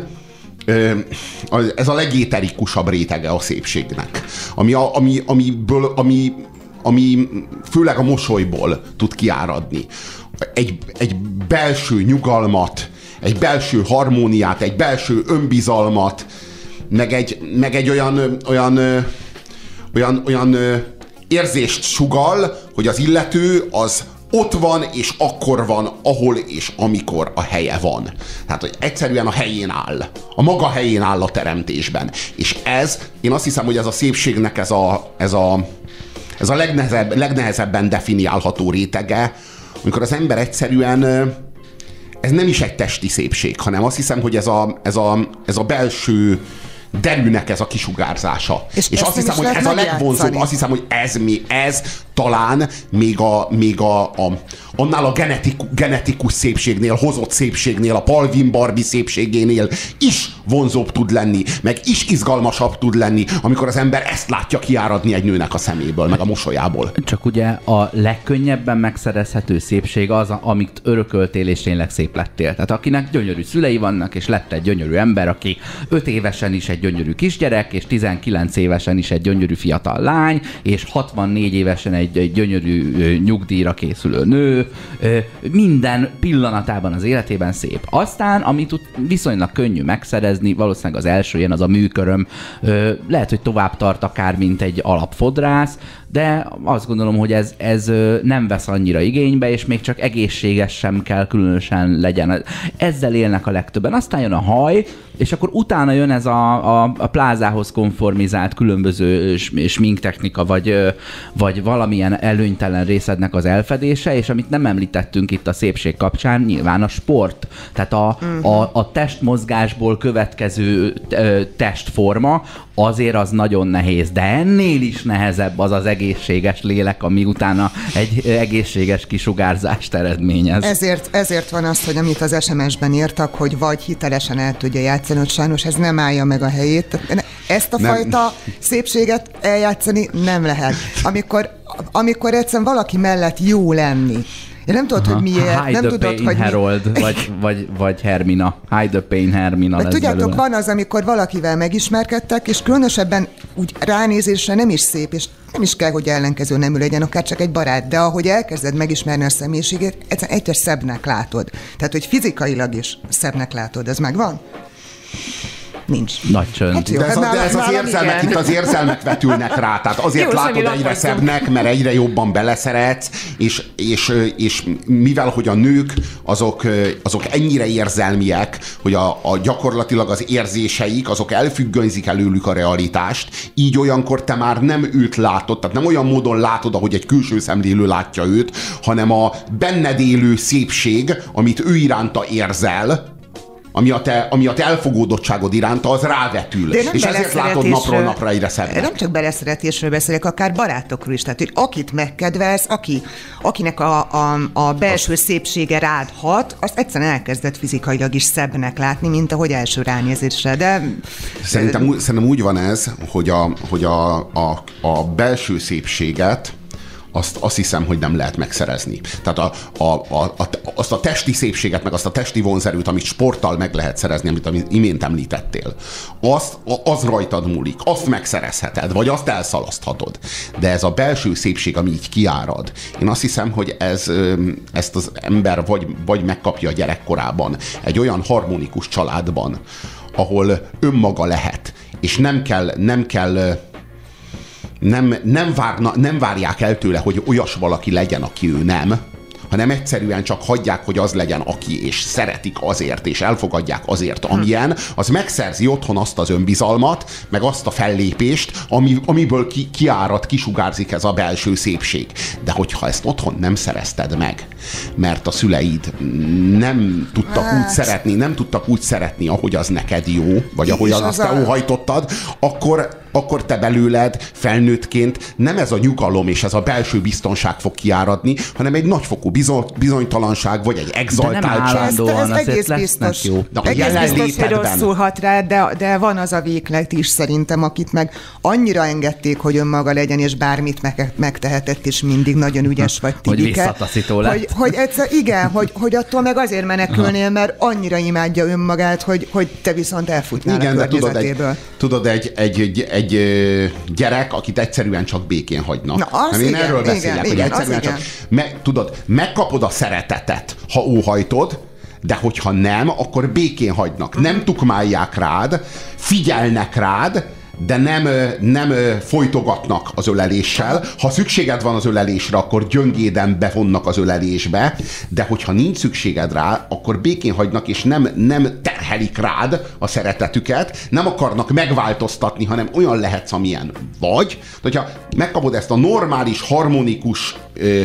ez a legéterikusabb rétege a szépségnek, ami, a, ami, amiből, ami, ami főleg a mosolyból tud kiáradni. Egy, egy belső nyugalmat, egy belső harmóniát, egy belső önbizalmat, meg egy, meg egy olyan, olyan, olyan, olyan érzést sugall, hogy az illető az ott van, és akkor van, ahol és amikor a helye van. Tehát, hogy egyszerűen a helyén áll. A maga helyén áll a teremtésben. És ez, én azt hiszem, hogy ez a szépségnek ez a, ez a, ez a legnehezebb, legnehezebben definiálható rétege, amikor az ember egyszerűen, ez nem is egy testi szépség, hanem azt hiszem, hogy ez a, ez a, ez a belső derűnek ez a kisugárzása. És, és azt hiszem, hogy ez a legvonzóbb, azt hiszem, hogy ez, mi, ez talán még, a, még a, a, annál a genetiku, genetikus szépségnél, hozott szépségnél, a Palvin Barbie szépségénél is vonzóbb tud lenni, meg is izgalmasabb tud lenni, amikor az ember ezt látja kiáradni egy nőnek a szeméből, meg a mosolyából. Csak ugye a legkönnyebben megszerezhető szépség az, amit örököltél és tényleg szép lettél. Tehát akinek gyönyörű szülei vannak, és lett egy gyönyörű ember, aki öt évesen is egy gyönyörű kisgyerek, és tizenkilenc évesen is egy gyönyörű fiatal lány, és hatvannégy évesen egy, egy gyönyörű nyugdíjra készülő nő, minden pillanatában az életében szép. Aztán, amit viszonylag könnyű megszerezni, valószínűleg az első ilyen az a műköröm, lehet, hogy tovább tart akár, mint egy alapfodrász, de azt gondolom, hogy ez, ez nem vesz annyira igénybe, és még csak egészséges sem kell különösen legyen. Ezzel élnek a legtöbben. Aztán jön a haj, és akkor utána jön ez a, a, a plázához konformizált különböző sminktechnika, vagy, vagy valamilyen előnytelen részednek az elfedése, és amit nem említettünk itt a szépség kapcsán, nyilván a sport. Tehát a, uh-huh. a, a testmozgásból következő testforma, azért az nagyon nehéz, de ennél is nehezebb az az egészséges lélek, ami utána egy egészséges kisugárzást eredményez. Ezért, ezért van az, hogy amit az es em es-ben írtak, hogy vagy hitelesen el tudja játszani, hogy sajnos ez nem állja meg a helyét. Ezt a nem. fajta szépséget eljátszani nem lehet. Amikor, amikor egyszerűen valaki mellett jó lenni, én nem tudod, Aha. hogy miért. Hide nem the tudod, pain, hogy Harold, mi... vagy, vagy, vagy Hermina. Hide the pain, Hermina lesz tudjátok, belőle. van az, amikor valakivel megismerkedtek, és különösebben úgy ránézésre nem is szép, és nem is kell, hogy ellenkező nemű legyen, akár csak egy barát, de ahogy elkezded megismerni a személyiségét, egyszerűen egyre szebbnek látod. Tehát, hogy fizikailag is szebbnek látod. Ez megvan? Nincs. Nagy csönd. Hát jó, de ez, hát a, de ez az érzelmek, itt az érzelmek vetülnek rá, tehát azért jó, látod egyre szebbnek, mert egyre jobban beleszeretsz, és, és, és mivel, hogy a nők azok, azok ennyire érzelmiek, hogy a, a gyakorlatilag az érzéseik, azok elfüggönyzik előlük a realitást, így olyankor te már nem őt látod, tehát nem olyan módon látod, ahogy egy külső szemlélő látja őt, hanem a benned élő szépség, amit ő iránta érzel, Ami a, te, ami a te elfogódottságod iránta, az rávetül. És ezért látod napról napra egyre szebbnek. Nem csak beleszeretésről beszélek, akár barátokról is. Tehát, hogy akit megkedvelsz, aki, akinek a, a, a belső az... szépsége rád hat, azt egyszerűen elkezdett fizikailag is szebbnek látni, mint ahogy első ránézésre. De... Szerintem, szerintem úgy van ez, hogy a, hogy a, a, a belső szépséget Azt, azt hiszem, hogy nem lehet megszerezni. Tehát a, a, a, a, azt a testi szépséget, meg azt a testi vonzerőt, amit sporttal meg lehet szerezni, amit, amit imént említettél, azt, az rajtad múlik, azt megszerezheted, vagy azt elszalaszthatod. De ez a belső szépség, ami így kiárad, én azt hiszem, hogy ez, ezt az ember vagy, vagy megkapja a gyerekkorában, egy olyan harmonikus családban, ahol önmaga lehet, és nem kell, nem kell Nem, nem, várna, nem várják el tőle, hogy olyas valaki legyen, aki ő nem, hanem egyszerűen csak hagyják, hogy az legyen, aki, és szeretik azért, és elfogadják azért, amilyen, az megszerzi otthon azt az önbizalmat, meg azt a fellépést, ami, amiből ki, kiárad, kisugárzik ez a belső szépség. De hogyha ezt otthon nem szerezted meg, mert a szüleid nem tudtak hát. úgy szeretni, nem tudtak úgy szeretni, ahogy az neked jó, vagy ahogy az azt te óhajtottad, akkor akkor te belőled felnőttként nem ez a nyugalom és ez a belső biztonság fog kiáradni, hanem egy nagyfokú bizonytalanság, vagy egy exaltáltság. Ez, ez egész biztos. Jó. De egész biztos, hogy rosszul hat rá, de, de van az a véglet is szerintem, akit meg annyira engedték, hogy önmaga legyen, és bármit meg, megtehetett, és mindig nagyon ügyes vagy, Tibike. Hogy visszataszító lett. Hogy, hogy egyszer, igen, hogy, hogy attól meg azért menekülnél, mert annyira imádja önmagát, hogy, hogy te viszont elfutnál igen, a környezetéből. Tudod, egy, egy, egy, egy egy gyerek, akit egyszerűen csak békén hagynak. Na, az én igen, erről beszélek, igen, hogy igen, egyszerűen csak me, tudod, megkapod a szeretetet, ha óhajtod, de hogyha nem, akkor békén hagynak. Nem tukmálják rád, figyelnek rád, de nem, nem folytogatnak az öleléssel. Ha szükséged van az ölelésre, akkor gyöngéden bevonnak az ölelésbe, de hogyha nincs szükséged rá, akkor békén hagynak, és nem, nem terhelik rád a szeretetüket, nem akarnak megváltoztatni, hanem olyan lehetsz, amilyen vagy. De hogyha megkapod ezt a normális, harmonikus ö,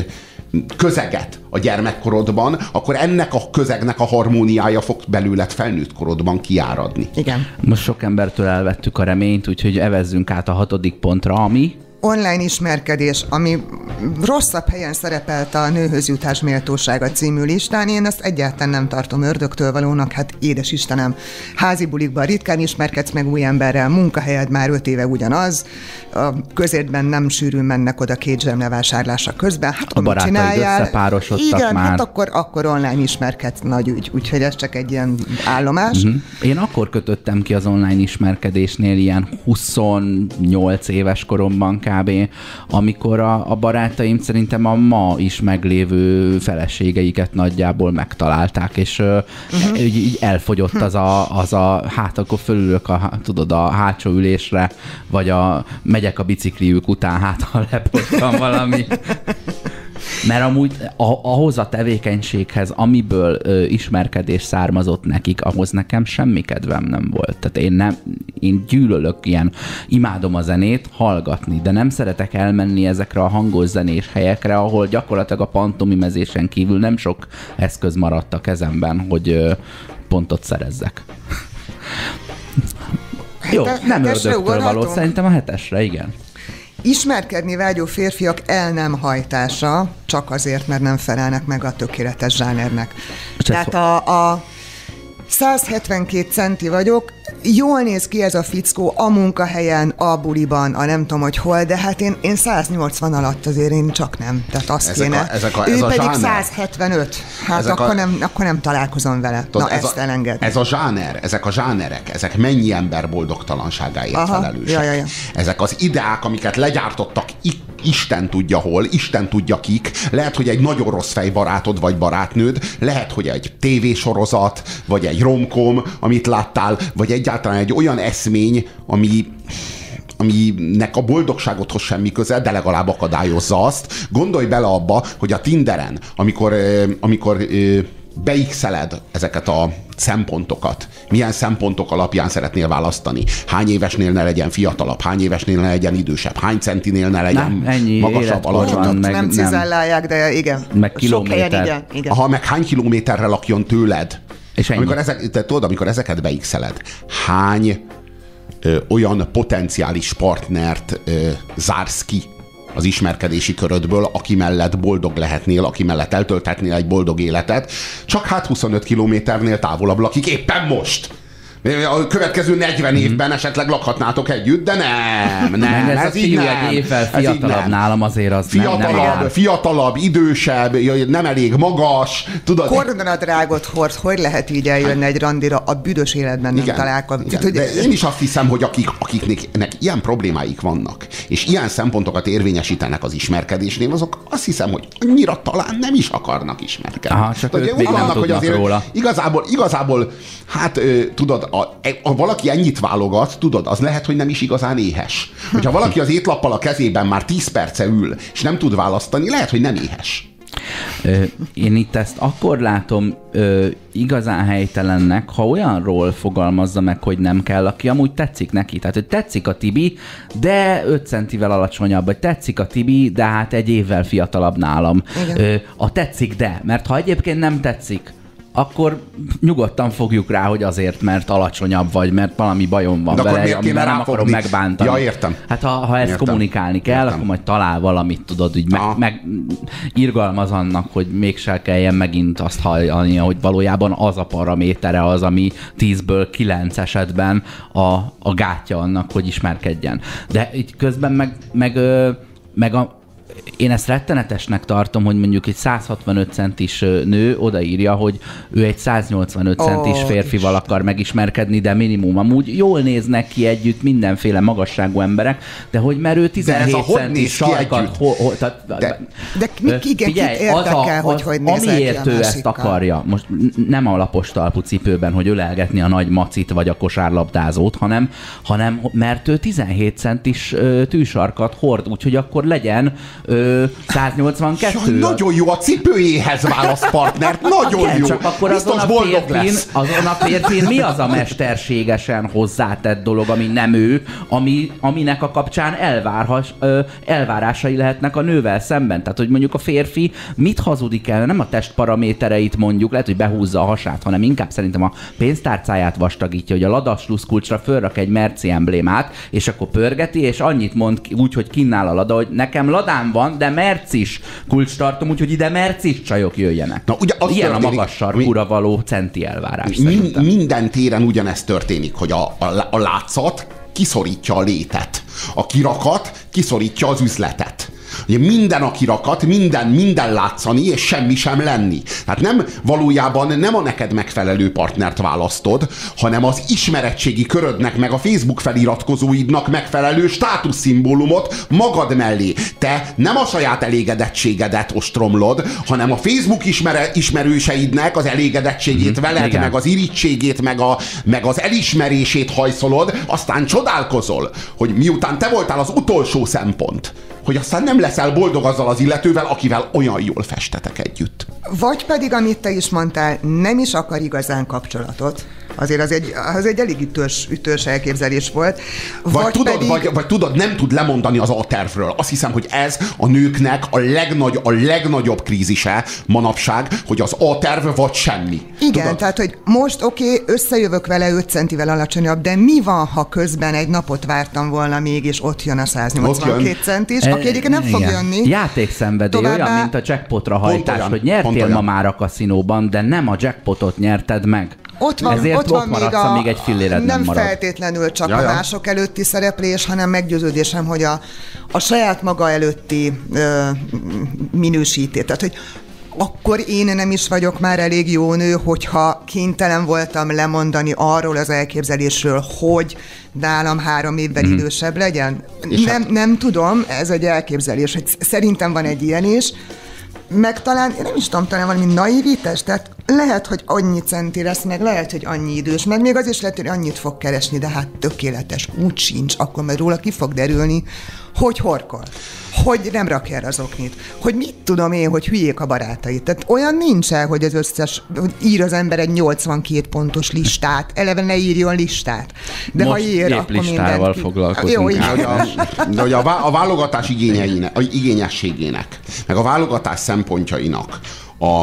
közeget a gyermekkorodban, akkor ennek a közegnek a harmóniája fog belőled felnőtt korodban kiáradni. Igen. Most sok embertől elvettük a reményt, úgyhogy evezzünk át a hatodik pontra, ami... Online ismerkedés, ami rosszabb helyen szerepelt a Nőhöz jutás méltósága című listán. Én ezt egyáltalán nem tartom ördögtől valónak, hát édes Istenem, házi bulikban ritkán ismerkedsz meg új emberrel, munkahelyed már öt éve ugyanaz, a közértben nem sűrűn mennek oda két zsemlevásárlása közben. Hát, a barátaid összepárosodtak igen, már. hát akkor, akkor online ismerkedsz, nagy ügy, úgyhogy ez csak egy ilyen állomás. Uh-huh. Én akkor kötöttem ki az online ismerkedésnél ilyen huszonnyolc éves koromban kb., amikor a, a barátaim szerintem a ma is meglévő feleségeiket nagyjából megtalálták, és uh-huh. így, így elfogyott az a, az a, hát akkor fölülök a, tudod, a hátsó ülésre, vagy a, megyek a bicikliük után, hát ha lepottam valami. Mert amúgy ahhoz a tevékenységhez, amiből ö, ismerkedés származott nekik, ahhoz nekem semmi kedvem nem volt. Tehát én, nem, én gyűlölök ilyen, imádom a zenét, hallgatni, de nem szeretek elmenni ezekre a hangos zenés helyekre, ahol gyakorlatilag a pantomimezésen kívül nem sok eszköz maradt a kezemben, hogy ö, pontot szerezzek. Jó, nem ördögtől való, szerintem a hetesre, igen. Ismerkedni vágyó férfiak el nem hajtása, csak azért, mert nem felelnek meg a tökéletes zsánernek. Tehát a, a száz hetvenkét centi vagyok, jól néz ki ez a fickó a munkahelyen, a buliban, a nem tudom, hogy hol, de hát én, én száz nyolcvan alatt azért én csak nem. Tehát azt ezek kéne. A, ezek a, ez ő a pedig zsáner. száz hetvenöt. Hát akkor, a, nem, akkor nem találkozom vele. Tudod, na, ez ezt a, elengedni. Ez a zsáner, ezek a zsánerek, ezek mennyi ember boldogtalanságáért aha, felelősek. Ja, ja, ja. Ezek az ideák, amiket legyártottak Isten tudja hol, Isten tudja kik, lehet, hogy egy nagyon rossz fej barátod vagy barátnőd, lehet, hogy egy tévésorozat, vagy egy romkom, amit láttál, vagy egyáltalán egy olyan eszmény, ami aminek a boldogságodhoz semmi köze, de legalább akadályozza azt. Gondolj bele abba, hogy a Tinderen, amikor, amikor beixeled ezeket a szempontokat, milyen szempontok alapján szeretnél választani. Hány évesnél ne legyen fiatalabb, hány évesnél ne legyen idősebb, hány centinél ne legyen nem, ennyi magasabb, alacsonyabb. Nem, nem cizellálják, de igen. Meg kilométer. Sok helyen, igen, igen. Aha, meg hány kilométerre lakjon tőled. És amikor, ezek, te, tudod, amikor ezeket beixeled, hány ö, olyan potenciális partnert ö, zársz ki az ismerkedési körödből, aki mellett boldog lehetnél, aki mellett eltölthetnél egy boldog életet, csak hát huszonöt kilométernél távolabb lakik éppen most. A következő negyven évben esetleg lakhatnátok együtt, de nem, nem, ez, ez a így nem. Egy évvel fiatalabb nálam azért az fiatalabb, nem, nem fiatalabb, idősebb, nem elég magas, tudod. Kordonadrágot hord, hogy lehet így eljönni egy randira, a büdös életben nem találkozik. Hogy... Én is azt hiszem, hogy akik, akiknek ilyen problémáik vannak, és ilyen szempontokat érvényesítenek az ismerkedésnél, azok azt hiszem, hogy annyira talán nem is akarnak ismerkedni. Aha, csak ők még nem tudnak róla. Igazából, igazából, hát tudod, A, a, valaki ennyit válogat, tudod, az lehet, hogy nem is igazán éhes. Hogyha valaki az étlappal a kezében már tíz perce ül, és nem tud választani, lehet, hogy nem éhes. Én itt ezt akkor látom ö, igazán helytelennek, ha olyanról fogalmazza meg, hogy nem kell, aki amúgy tetszik neki. Tehát, hogy tetszik a Tibi, de öt centivel alacsonyabb, vagy tetszik a Tibi, de hát egy évvel fiatalabb nálam. Ö, a tetszik, de. Mert ha egyébként nem tetszik, akkor nyugodtan fogjuk rá, hogy azért, mert alacsonyabb vagy, mert valami bajom van de vele, amiben nem akarom megbántani. Ja, értem. Hát ha, ha ezt értem. kommunikálni kell, értem. akkor majd talál valamit, tudod, úgy meg, meg irgalmaz annak, hogy mégse kelljen megint azt hallani, hogy valójában az a paramétere az, ami tízből kilenc esetben a, a gátja annak, hogy ismerkedjen. De így közben meg, meg, meg a én ezt rettenetesnek tartom, hogy mondjuk egy száz hatvanöt centis nő odaírja, hogy ő egy száz nyolcvanöt centis oh, férfival akar megismerkedni, de minimum amúgy jól néznek ki együtt mindenféle magasságú emberek, de hogy mert ő tizenhét centis sarkat... Ho, ho, tehát, de, de igen, figyelj, kit érdekel, a, hogy hogy nézel amiért ő ezt akarja, most nem a lapos talpú cipőben, hogy ölelgetni a nagy macit vagy a kosárlabdázót, hanem, hanem mert ő tizenhét centis tűsarkat hord, úgyhogy akkor legyen Ö, száz nyolcvankettő. Ja, nagyon jó, a cipőjéhez válasz partnert, nagyon igen, jó. Csak akkor azon a, férfin, azon a férfin mi az a mesterségesen hozzátett dolog, ami nem ő, ami, aminek a kapcsán elvárhas, ö, elvárásai lehetnek a nővel szemben. Tehát, hogy mondjuk a férfi mit hazudik el, nem a testparamétereit mondjuk, lehet, hogy behúzza a hasát, hanem inkább szerintem a pénztárcáját vastagítja, hogy a ladaslusz kulcsra fölrak egy merci emblémát, és akkor pörgeti, és annyit mond úgy, hogy kinnál a lada, hogy nekem ladám van, de mercis kulcs tartom, úgyhogy ide mercis csajok jöjjenek. Na, ugye ilyen történik, a magas sarkúra való centi elvárás. Min, minden téren ugyanezt történik, hogy a, a, a látszat kiszorítja a létet. A kirakat kiszorítja az üzletet. Ugye minden a kirakat, minden, minden látszani, és semmi sem lenni. Tehát nem valójában nem a neked megfelelő partnert választod, hanem az ismeretségi körödnek, meg a Facebook feliratkozóidnak megfelelő státuszszimbólumot magad mellé. Te nem a saját elégedettségedet ostromlod, hanem a Facebook ismere, ismerőseidnek az elégedettségét mm, veled, igen. meg az irítségét, meg, a, meg az elismerését hajszolod, aztán csodálkozol, hogy miután te voltál az utolsó szempont, hogy aztán nem leszel boldog azzal az illetővel, akivel olyan jól festetek együtt. Vagy pedig, amit te is mondtál, nem is akar igazán kapcsolatot. Azért az egy, az egy elég ütős, ütős elképzelés volt. Vagy, vagy, tudod, pedig... vagy, vagy tudod, nem tud lemondani az A-tervről. Azt hiszem, hogy ez a nőknek a, legnagy, a legnagyobb krízise manapság, hogy az A-terv vagy semmi. Igen, tudod? Tehát, hogy most oké, okay, összejövök vele öt centivel alacsonyabb, de mi van, ha közben egy napot vártam volna még, és ott jön a száz nyolcvankét centis, aki egyébként nem fog jönni. Játékszenvedély, továbbá... olyan, mint a jackpotra hajtás, olyan, hogy nyertél ma már a kaszinóban, de nem a jackpotot nyerted meg. Ott van, ezért ott van még, a, még egy filléred nem, nem marad. feltétlenül csak Jaja. a mások előtti szereplés, hanem meggyőződésem, hogy a, a saját maga előtti ö, minősítés. Tehát, hogy akkor én nem is vagyok már elég jó nő, hogyha kénytelen voltam lemondani arról az elképzelésről, hogy nálam három évvel mm-hmm. idősebb legyen. Nem, nem tudom, ez egy elképzelés, hogy szerintem van egy ilyen is, meg talán, én nem is tudom, talán valami naivitás, tehát lehet, hogy annyi centi lesz, meg lehet, hogy annyi idős, meg még az is lehet, hogy annyit fog keresni, de hát tökéletes, úgy sincs, akkor majd róla ki fog derülni, hogy horkol, hogy nem rakja el az oknit, hogy mit tudom én, hogy hülyék a barátai. Tehát olyan nincs el, hogy az összes, hogy ír az ember egy nyolcvankét pontos listát, eleve ne írjon listát. De most ha ír, akkor listával foglalkozunk. Jó, de hogy a, de hogy a, vá, a válogatás igényeinek, a igényességének, meg a válogatás szempontjainak a,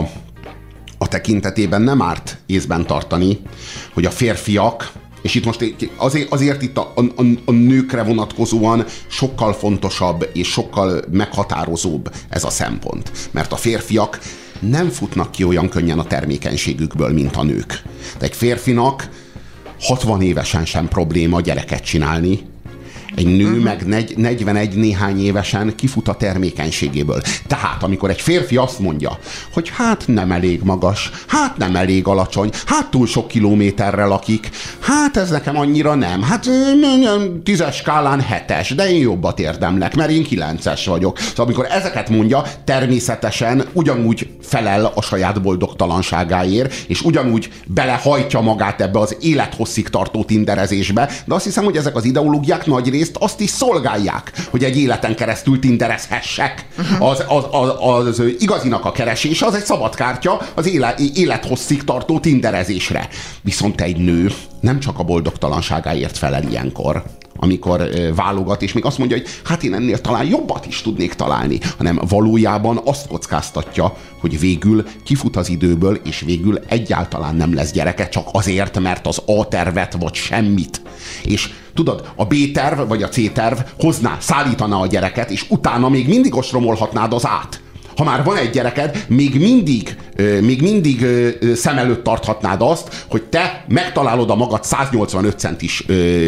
a tekintetében nem árt észben tartani, hogy a férfiak, és itt most azért, azért itt a, a, a nőkre vonatkozóan sokkal fontosabb és sokkal meghatározóbb ez a szempont. Mert a férfiak nem futnak ki olyan könnyen a termékenységükből, mint a nők. De egy férfinak hatvan évesen sem probléma gyereket csinálni, egy nő uh-huh. meg negy, negyvenegy néhány évesen kifut a termékenységéből. Tehát, amikor egy férfi azt mondja, hogy hát nem elég magas, hát nem elég alacsony, hát túl sok kilométerre lakik, hát ez nekem annyira nem, hát tízes skálán hetes, de én jobbat érdemlek, mert én kilences vagyok. Szóval amikor ezeket mondja, természetesen ugyanúgy felel a saját boldogtalanságáért, és ugyanúgy belehajtja magát ebbe az élethosszig tartó tinderezésbe, de azt hiszem, hogy ezek az ideológiák nagyrészt azt is szolgálják, hogy egy életen keresztül tinderezhessek. Uh-huh. Az, az, az, az igazinak a keresése az egy szabadkártya az élet, élethosszig tartó tinderezésre. Viszont egy nő nem csak a boldogtalanságáért felel ilyenkor, amikor válogat, és még azt mondja, hogy hát én ennél talán jobbat is tudnék találni, hanem valójában azt kockáztatja, hogy végül kifut az időből, és végül egyáltalán nem lesz gyereke, csak azért, mert az A-tervet vagy semmit. És tudod, a B-terv vagy a C-terv hozná, szállítaná a gyereket, és utána még mindig ostromolhatnád az át. Ha már van egy gyereked, még mindig, még mindig szem előtt tarthatnád azt, hogy te megtalálod a magad száznyolcvanöt centis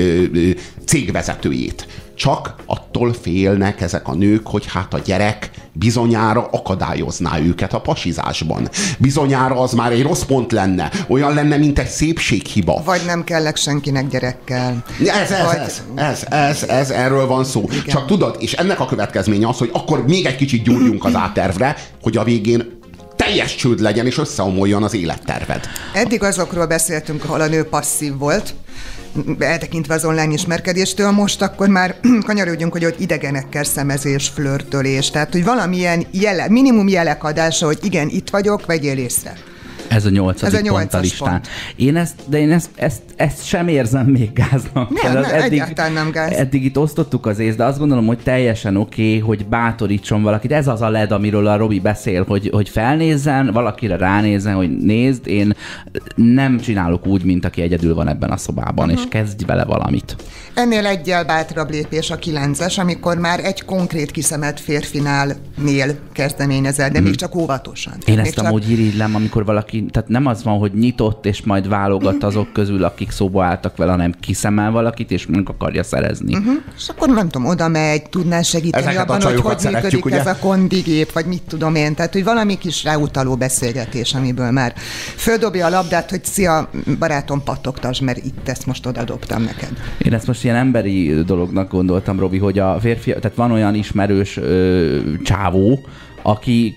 cégvezetőjét. Csak attól félnek ezek a nők, hogy hát a gyerek bizonyára akadályozná őket a pasizásban. Bizonyára az már egy rossz pont lenne. Olyan lenne, mint egy szépséghiba. Vagy nem kellek senkinek gyerekkel. Ez, ez, Vagy... ez, ez, ez, ez, erről van szó. Igen. Csak tudod, és ennek a következménye az, hogy akkor még egy kicsit gyúrjunk az A-tervre, hogy a végén teljes csőd legyen, és összeomoljon az életterved. Eddig azokról beszéltünk, ahol a nő passzív volt, eltekintve az online ismerkedéstől, most akkor már kanyarodjunk, hogy ott idegenekkel szemezés, flörtölés, tehát hogy valamilyen jele, minimum jelek adása, hogy igen, itt vagyok, vegyél észre. Ez a nyolcadik Ez a pont a listán. pont. Én ezt, de én ezt, ezt, ezt sem érzem még gáznak. Nem, az nem, eddig, egyáltalán nem gáz. Eddig itt osztottuk az észt, de azt gondolom, hogy teljesen oké, okay, hogy bátorítson valakit. Ez az a led, amiről a Robi beszél, hogy, hogy felnézzen, valakire ránézzen, hogy nézd, én nem csinálok úgy, mint aki egyedül van ebben a szobában, uh-huh. és kezdj vele valamit. Ennél egyel bátrabb lépés a kilences, amikor már egy konkrét kiszemelt férfinál nél kezdeményezel, de hmm. még csak óvatosan. Én még ezt csak... amúgy irigylem, amikor valaki, tehát nem az van, hogy nyitott, és majd válogat azok közül, akik szóba álltak vele, hanem kiszemel valakit, és meg akarja szerezni. Uh-huh. És akkor nem tudom, oda megy, tudnál segíteni ezeket abban, hogy hogy működik ugye? ez a kondigép, vagy mit tudom én. Tehát, hogy valami kis ráutaló beszélgetés, amiből már földobja a labdát, hogy szia, barátom, pattogtasd, mert itt ezt most odadobtam neked. Én ezt most ilyen emberi dolognak gondoltam, Robi, hogy a férfi, tehát van olyan ismerős ö, csávó, aki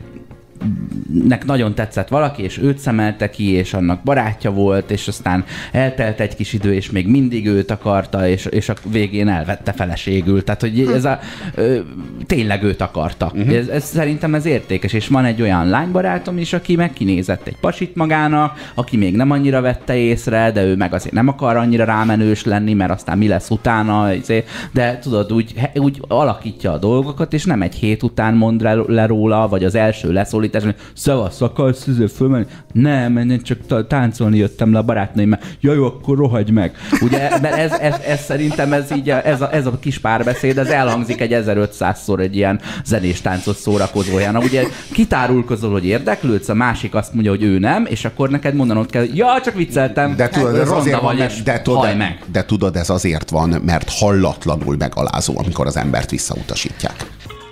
nek nagyon tetszett valaki, és őt szemelte ki, és annak barátja volt, és aztán eltelt egy kis idő, és még mindig őt akarta, és, és a végén elvette feleségül. Tehát, hogy ez a, ö, tényleg őt akarta. Uh-huh. Ez, ez, szerintem ez értékes, és van egy olyan lánybarátom is, aki meg kinézett egy pasit magának, aki még nem annyira vette észre, de ő meg azért nem akar annyira rámenős lenni, mert aztán mi lesz utána, de tudod, úgy, úgy alakítja a dolgokat, és nem egy hét után mond le róla, vagy az első leszólít, hogy szavasz, akarsz fölmenni? Nem, én csak táncolni jöttem le a barátnőimmel. Ja, jó, akkor rohagy meg. Ugye, mert ez, ez, ez szerintem ez így, ez a, ez a kis párbeszéd, ez elhangzik egy ezerötszázszor egy ilyen zenés táncos szórakozóján. Ugye kitárulkozol, hogy érdeklődsz, a másik azt mondja, hogy ő nem, és akkor neked mondanod kell, ja, csak vicceltem. De tudod, ez azért van, vagy, de, tudod, de, de tudod, ez azért van, mert hallatlanul megalázó, amikor az embert visszautasítják.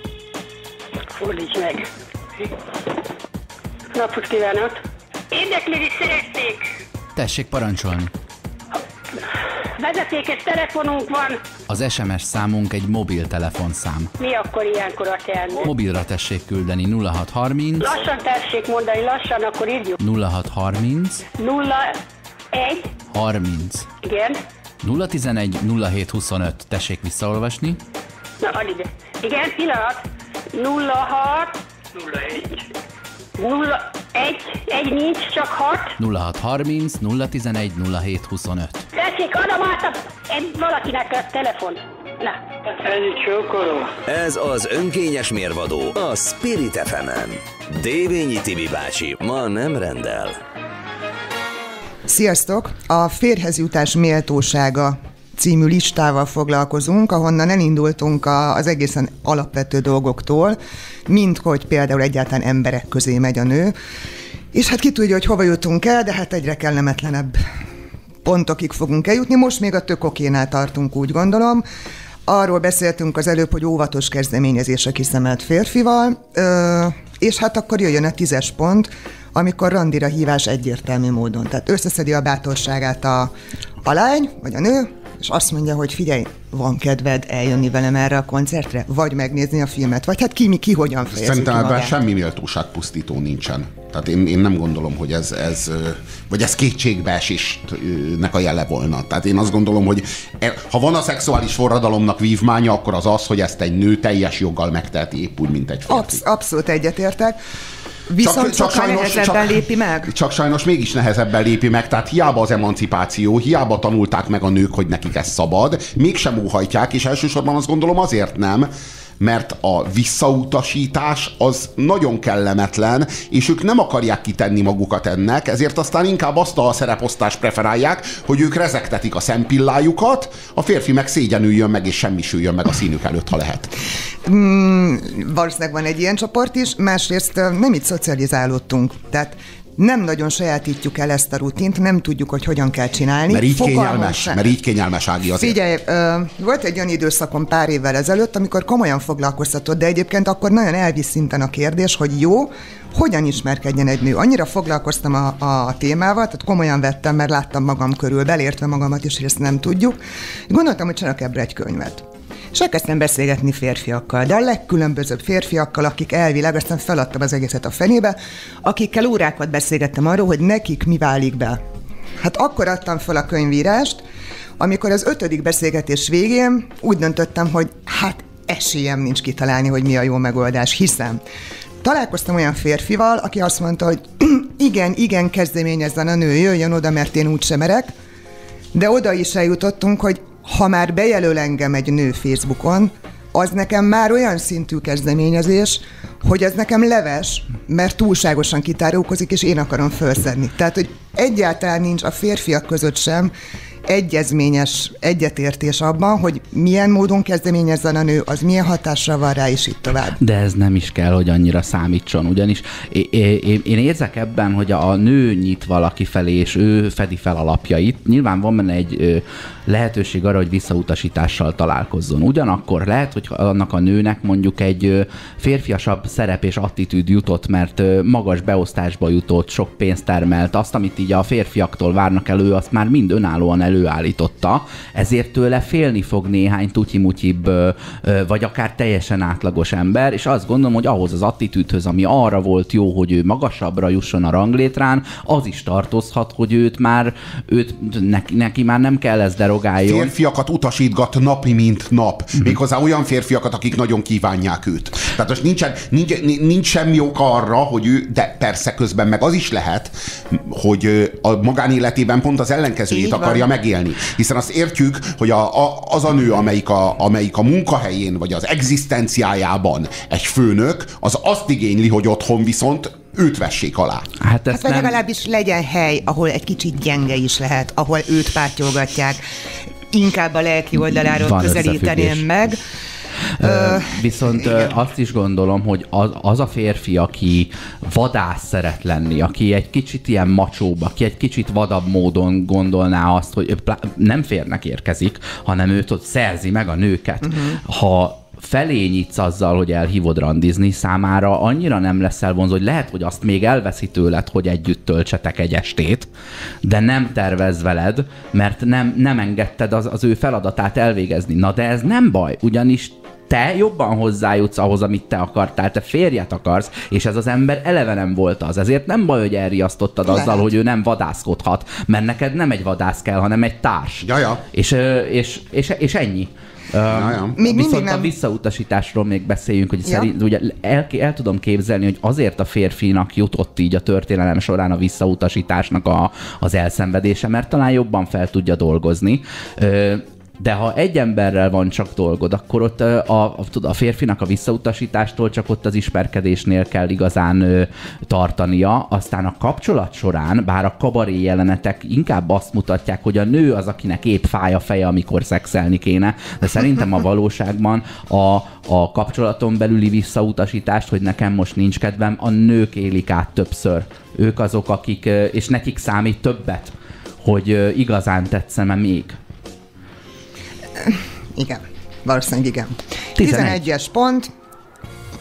Fordíts meg! Napot kívánok! Érdeklődni szeretnék! Tessék parancsolni. Vezetékes telefonunk van. Az es em es számunk egy mobiltelefonszám. Mi akkor ilyenkor a tenni? Mobilra tessék küldeni nulla hat harminc. Lassan tessék mondani, lassan, akkor írjuk. nulla hat harminc. nulla egy. harminc. Igen. nulla tizenegy nulla hét huszonöt. Tessék visszaolvasni. Na, add ide. Igen, pillanat. nulla hat. nulla egy. nulla egy. egy nincs, csak hat. nulla hat harminc nulla tizenegy nulla hét huszonöt. Tessék, adom át a, valakinek a telefon. Na. Ez csókoló. Ez az önkényes mérvadó a Spirit ef emen. Dévényi Tibi bácsi ma nem rendel. Sziasztok! A Férjhez jutás méltósága című listával foglalkozunk, ahonnan elindultunk az egészen alapvető dolgoktól, mint hogy például egyáltalán emberek közé megy a nő, és hát ki tudja, hogy hova jutunk el, de hát egyre kellemetlenebb pontokig fogunk eljutni. Most még a tök okénál tartunk, úgy gondolom. Arról beszéltünk az előbb, hogy óvatos kezdeményezés a kiszemelt férfival, és hát akkor jöjjön a tízes pont, amikor randira hívás egyértelmű módon. Tehát összeszedi a bátorságát a, a lány, vagy a nő, és azt mondja, hogy figyelj, van kedved eljönni velem erre a koncertre, vagy megnézni a filmet, vagy hát ki, mi, ki hogyan fejezi Szerintem ki ebben magát. semmi méltóságpusztító nincsen. Tehát én, én nem gondolom, hogy ez, ez vagy ez kétségbeesésnek a jele volna. Tehát én azt gondolom, hogy ha van a szexuális forradalomnak vívmánya, akkor az az, hogy ezt egy nő teljes joggal megteheti épp úgy, mint egy férfi. Absz- abszolút egyetértek. Viszont csak, csak nehezebben csak, lépi meg? Csak sajnos mégis nehezebben lépi meg, tehát hiába az emancipáció, hiába tanulták meg a nők, hogy nekik ez szabad, mégsem óhajtják, és elsősorban azt gondolom azért nem, mert a visszautasítás az nagyon kellemetlen, és ők nem akarják kitenni magukat ennek, ezért aztán inkább azt a szereposztást preferálják, hogy ők rezegtetik a szempillájukat, a férfi meg szégyenüljön meg, és semmisüljön meg a színük előtt, ha lehet. Mm, valószínűleg van egy ilyen csoport is, másrészt nem itt szocializálódtunk, tehát nem nagyon sajátítjuk el ezt a rutint, nem tudjuk, hogy hogyan kell csinálni. Mert így kényelmes, mert így kényelmes, Ági, azért. Figyelj, volt egy olyan időszakom pár évvel ezelőtt, amikor komolyan foglalkoztatott, de egyébként akkor nagyon elvisz szinten a kérdés, hogy jó, hogyan ismerkedjen egy nő. Annyira foglalkoztam a, a témával, tehát komolyan vettem, mert láttam magam körül, belértve magamat is, hogy ezt nem tudjuk. Gondoltam, hogy csinálok ebből egy könyvet. És elkezdtem beszélgetni férfiakkal, de a legkülönbözőbb férfiakkal, akik elvileg, aztán feladtam az egészet a fenébe, akikkel órákat beszélgettem arról, hogy nekik mi válik be. Hát akkor adtam fel a könyvírást, amikor az ötödik beszélgetés végén úgy döntöttem, hogy hát esélyem nincs kitalálni, hogy mi a jó megoldás, hiszen találkoztam olyan férfival, aki azt mondta, hogy igen, igen, kezdeményezzen a nő, jöjjön oda, mert én úgysem merek, de oda is eljutottunk, hogy ha már bejelöl engem egy nő Facebookon, az nekem már olyan szintű kezdeményezés, hogy az nekem leves, mert túlságosan kitárulkozik, és én akarom felszedni. Tehát, hogy egyáltalán nincs a férfiak között sem egyezményes egyetértés abban, hogy milyen módon kezdeményezzen a nő, az milyen hatással van rá, és így tovább. De ez nem is kell, hogy annyira számítson, ugyanis én érzek ebben, hogy a nő nyit valaki felé, és ő fedi fel alapjait. Nyilván van benne egy lehetőség arra, hogy visszautasítással találkozzon. Ugyanakkor lehet, hogy annak a nőnek mondjuk egy férfiasabb szerep és attitűd jutott, mert magas beosztásba jutott, sok pénzt termelt, azt, amit így a férfiaktól várnak elő, azt már mind önállóan előállította, ezért tőle félni fog néhány tutyimutyibb, vagy akár teljesen átlagos ember, és azt gondolom, hogy ahhoz az attitűdhöz, ami arra volt jó, hogy ő magasabbra jusson a ranglétrán, az is tartozhat, hogy őt már, őt, neki, neki már nem kell ez derogáljon. Férfiakat utasítgat napi, mint nap. Mm-hmm. Méghozzá olyan férfiakat, akik nagyon kívánják őt. Tehát most nincsen, nincs, nincs semmi oka arra, hogy ő, de persze közben meg az is lehet, hogy a magánéletében pont az ellenkezőjét így akarja van megélni. Hiszen azt értjük, hogy a, a, az a nő, amelyik a, amelyik a munkahelyén, vagy az egzisztenciájában egy főnök, az azt igényli, hogy otthon viszont őt vessék alá. Hát, hát vagy nem... legalábbis legyen hely, ahol egy kicsit gyenge is lehet, ahol őt pártyolgatják. Inkább a lelki oldaláról van közelíteném meg. Ö, viszont ö, azt is gondolom, hogy az, az a férfi, aki vadász szeret lenni, aki egy kicsit ilyen macsóbb, aki egy kicsit vadabb módon gondolná azt, hogy nem férnek érkezik, hanem őt ott szerzi meg a nőket. Uh-huh. Ha felé nyitsz azzal, hogy elhívod randizni, számára annyira nem lesz elvonzó, hogy lehet, hogy azt még elveszi tőled, hogy együtt töltsetek egy estét, de nem tervez veled, mert nem, nem engedted az, az ő feladatát elvégezni. Na de ez nem baj, ugyanis te jobban hozzájutsz ahhoz, amit te akartál, te férjet akarsz, és ez az ember eleve nem volt az. Ezért nem baj, hogy elriasztottad azzal, lehet, hogy ő nem vadászkodhat, mert neked nem egy vadász kell, hanem egy társ. Jaja. És, és, és, és ennyi. Uh, még viszont nem... a visszautasításról még beszéljünk, hogy ja. szerint, ugye el, el tudom képzelni, hogy azért a férfinak jutott így a történelem során a visszautasításnak a, az elszenvedése, mert talán jobban fel tudja dolgozni. Uh, De ha egy emberrel van csak dolgod, akkor ott a, a, a férfinak a visszautasítástól csak ott az ismerkedésnél kell igazán ö, tartania. Aztán a kapcsolat során, bár a kabaré jelenetek inkább azt mutatják, hogy a nő az, akinek épp fáj a feje, amikor szexelni kéne, de szerintem a valóságban a, a kapcsolaton belüli visszautasítást, hogy nekem most nincs kedvem, a nők élik át többször. Ők azok, akik, és nekik számít többet, hogy igazán tetszem-e még. Igen, valószínűleg igen. tizenegy tizenegyes pont.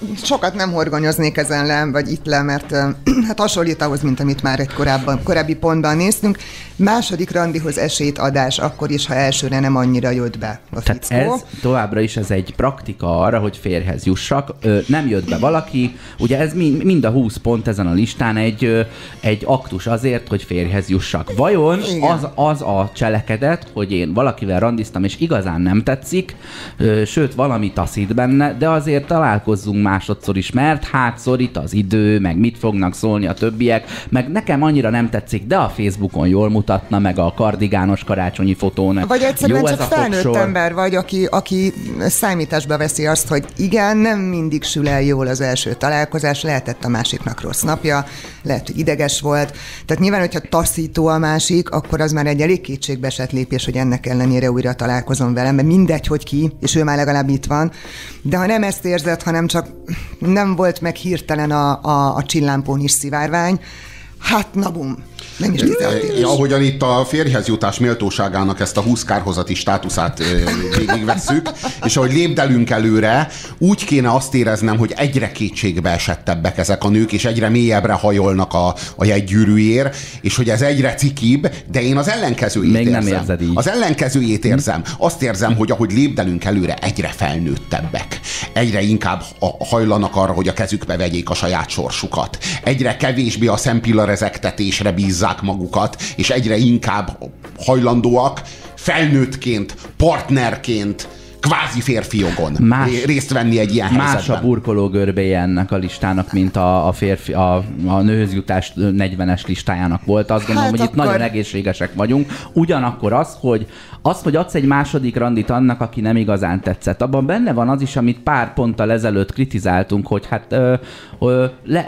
sokat nem horgonyoznék ezen le, vagy itt le, mert hát hasonlít ahhoz, mint amit már egy korábban, korábbi pontban néztünk. Második randihoz esélyt adás, akkor is, ha elsőre nem annyira jött be a fickó. Tehát ez továbbra is ez egy praktika arra, hogy férjhez jussak. Ö, nem jött be valaki, ugye ez mind a húsz pont ezen a listán egy, ö, egy aktus azért, hogy férjhez jussak. Vajon az, az a cselekedet, hogy én valakivel randiztam, és igazán nem tetszik, ö, sőt, valami taszít benne, de azért találkozzunk másodszor is, mert hát szorít az idő, meg mit fognak szólni a többiek, meg nekem annyira nem tetszik, de a Facebookon jól mutatna, meg a kardigános karácsonyi fotón. Vagy egyszerűen jó csak ez a felnőtt fogsor. ember vagy, aki, aki számításba veszi azt, hogy igen, nem mindig sül el jól az első találkozás, lehetett a másiknak rossz napja, lehet, hogy ideges volt. Tehát nyilván, hogyha taszító a másik, akkor az már egy elég kétségbeesett lépés, hogy ennek ellenére újra találkozom velem, mert mindegy, hogy ki, és ő már legalább itt van. De ha nem ezt érzed, hanem csak nem volt meg hirtelen a, a, a csillámpón is szivárvány, hát na bum, nem is tizenhat éves. Ahogyan itt a férjhez jutás méltóságának ezt a húsz kárhozati státuszát végigvesszük, és ahogy lépdelünk előre, úgy kéne azt éreznem, hogy egyre kétségbe esettebbek ezek a nők, és egyre mélyebbre hajolnak a, a jegygyűrűért, és hogy ez egyre cikibb, de én az ellenkezőjét Még érzem. nem érzed így. Az ellenkezőjét érzem. Azt érzem, hogy ahogy lépdelünk előre, egyre felnőttebbek. Egyre inkább hajlanak arra, hogy a kezükbe vegyék a saját sorsukat. Egyre kevésbé a szempillarezektetésre bízzák magukat, és egyre inkább hajlandóak felnőttként, partnerként, kvázi férfi jogon más, részt venni egy ilyen más helyzetben. Más a burkoló görbéje ennek a listának, mint a, a, férfi, a, a nőhöz jutás negyvenes listájának volt. Azt gondolom, hát hogy akkor... itt nagyon egészségesek vagyunk. Ugyanakkor az, hogy az, hogy adsz egy második randit annak, aki nem igazán tetszett, abban benne van az is, amit pár ponttal ezelőtt kritizáltunk, hogy hát ö, ö, le,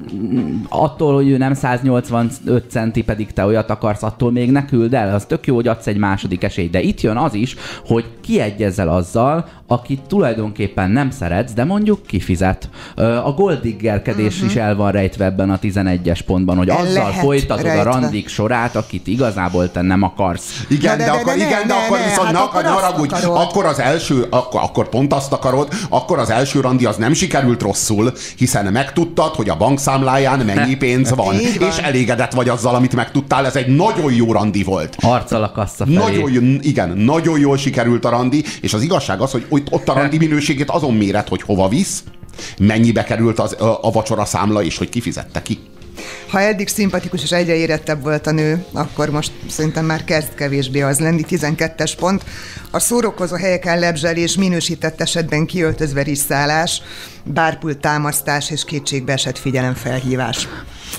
attól, hogy ő nem száznyolcvanöt centi, pedig te olyat akarsz, attól még ne küld el. Az tök jó, hogy adsz egy második esélyt. De itt jön az is, hogy kiegyezzel azzal, akit tulajdonképpen nem szeretsz, de mondjuk kifizet. A golddiggerkedés uh-huh. is el van rejtve ebben a tizenegyes pontban, hogy azzal Lehet folytatod rejtve. a randik sorát, akit igazából te nem akarsz. Igen, de, de, de, akkor, de, igen, de, de akkor ne, viszont hát ne akar, ne haragudj, akkor az első, akkor, akkor pont azt akarod, akkor az első randi az nem sikerült rosszul, hiszen megtudtad, hogy a bankszámláján mennyi pénz van, van, és elégedett vagy azzal, amit megtudtál, ez egy nagyon jó randi volt. Arccal a kassza felé. Nagyon, igen, nagyon jól sikerült a randi, és az igazság az, hogy ott a randi minőségét azon méret, hogy hova visz, mennyibe került az, a, a vacsora számla, és hogy kifizette ki. Ha eddig szimpatikus és egyre érettebb volt a nő, akkor most szerintem már kezd kevésbé az lenni. tizenkettes pont. A szórakozó helyeken lebzselés, minősített esetben kiöltözve risszálás, bárpult támasztás és kétségbeesett figyelemfelhívás.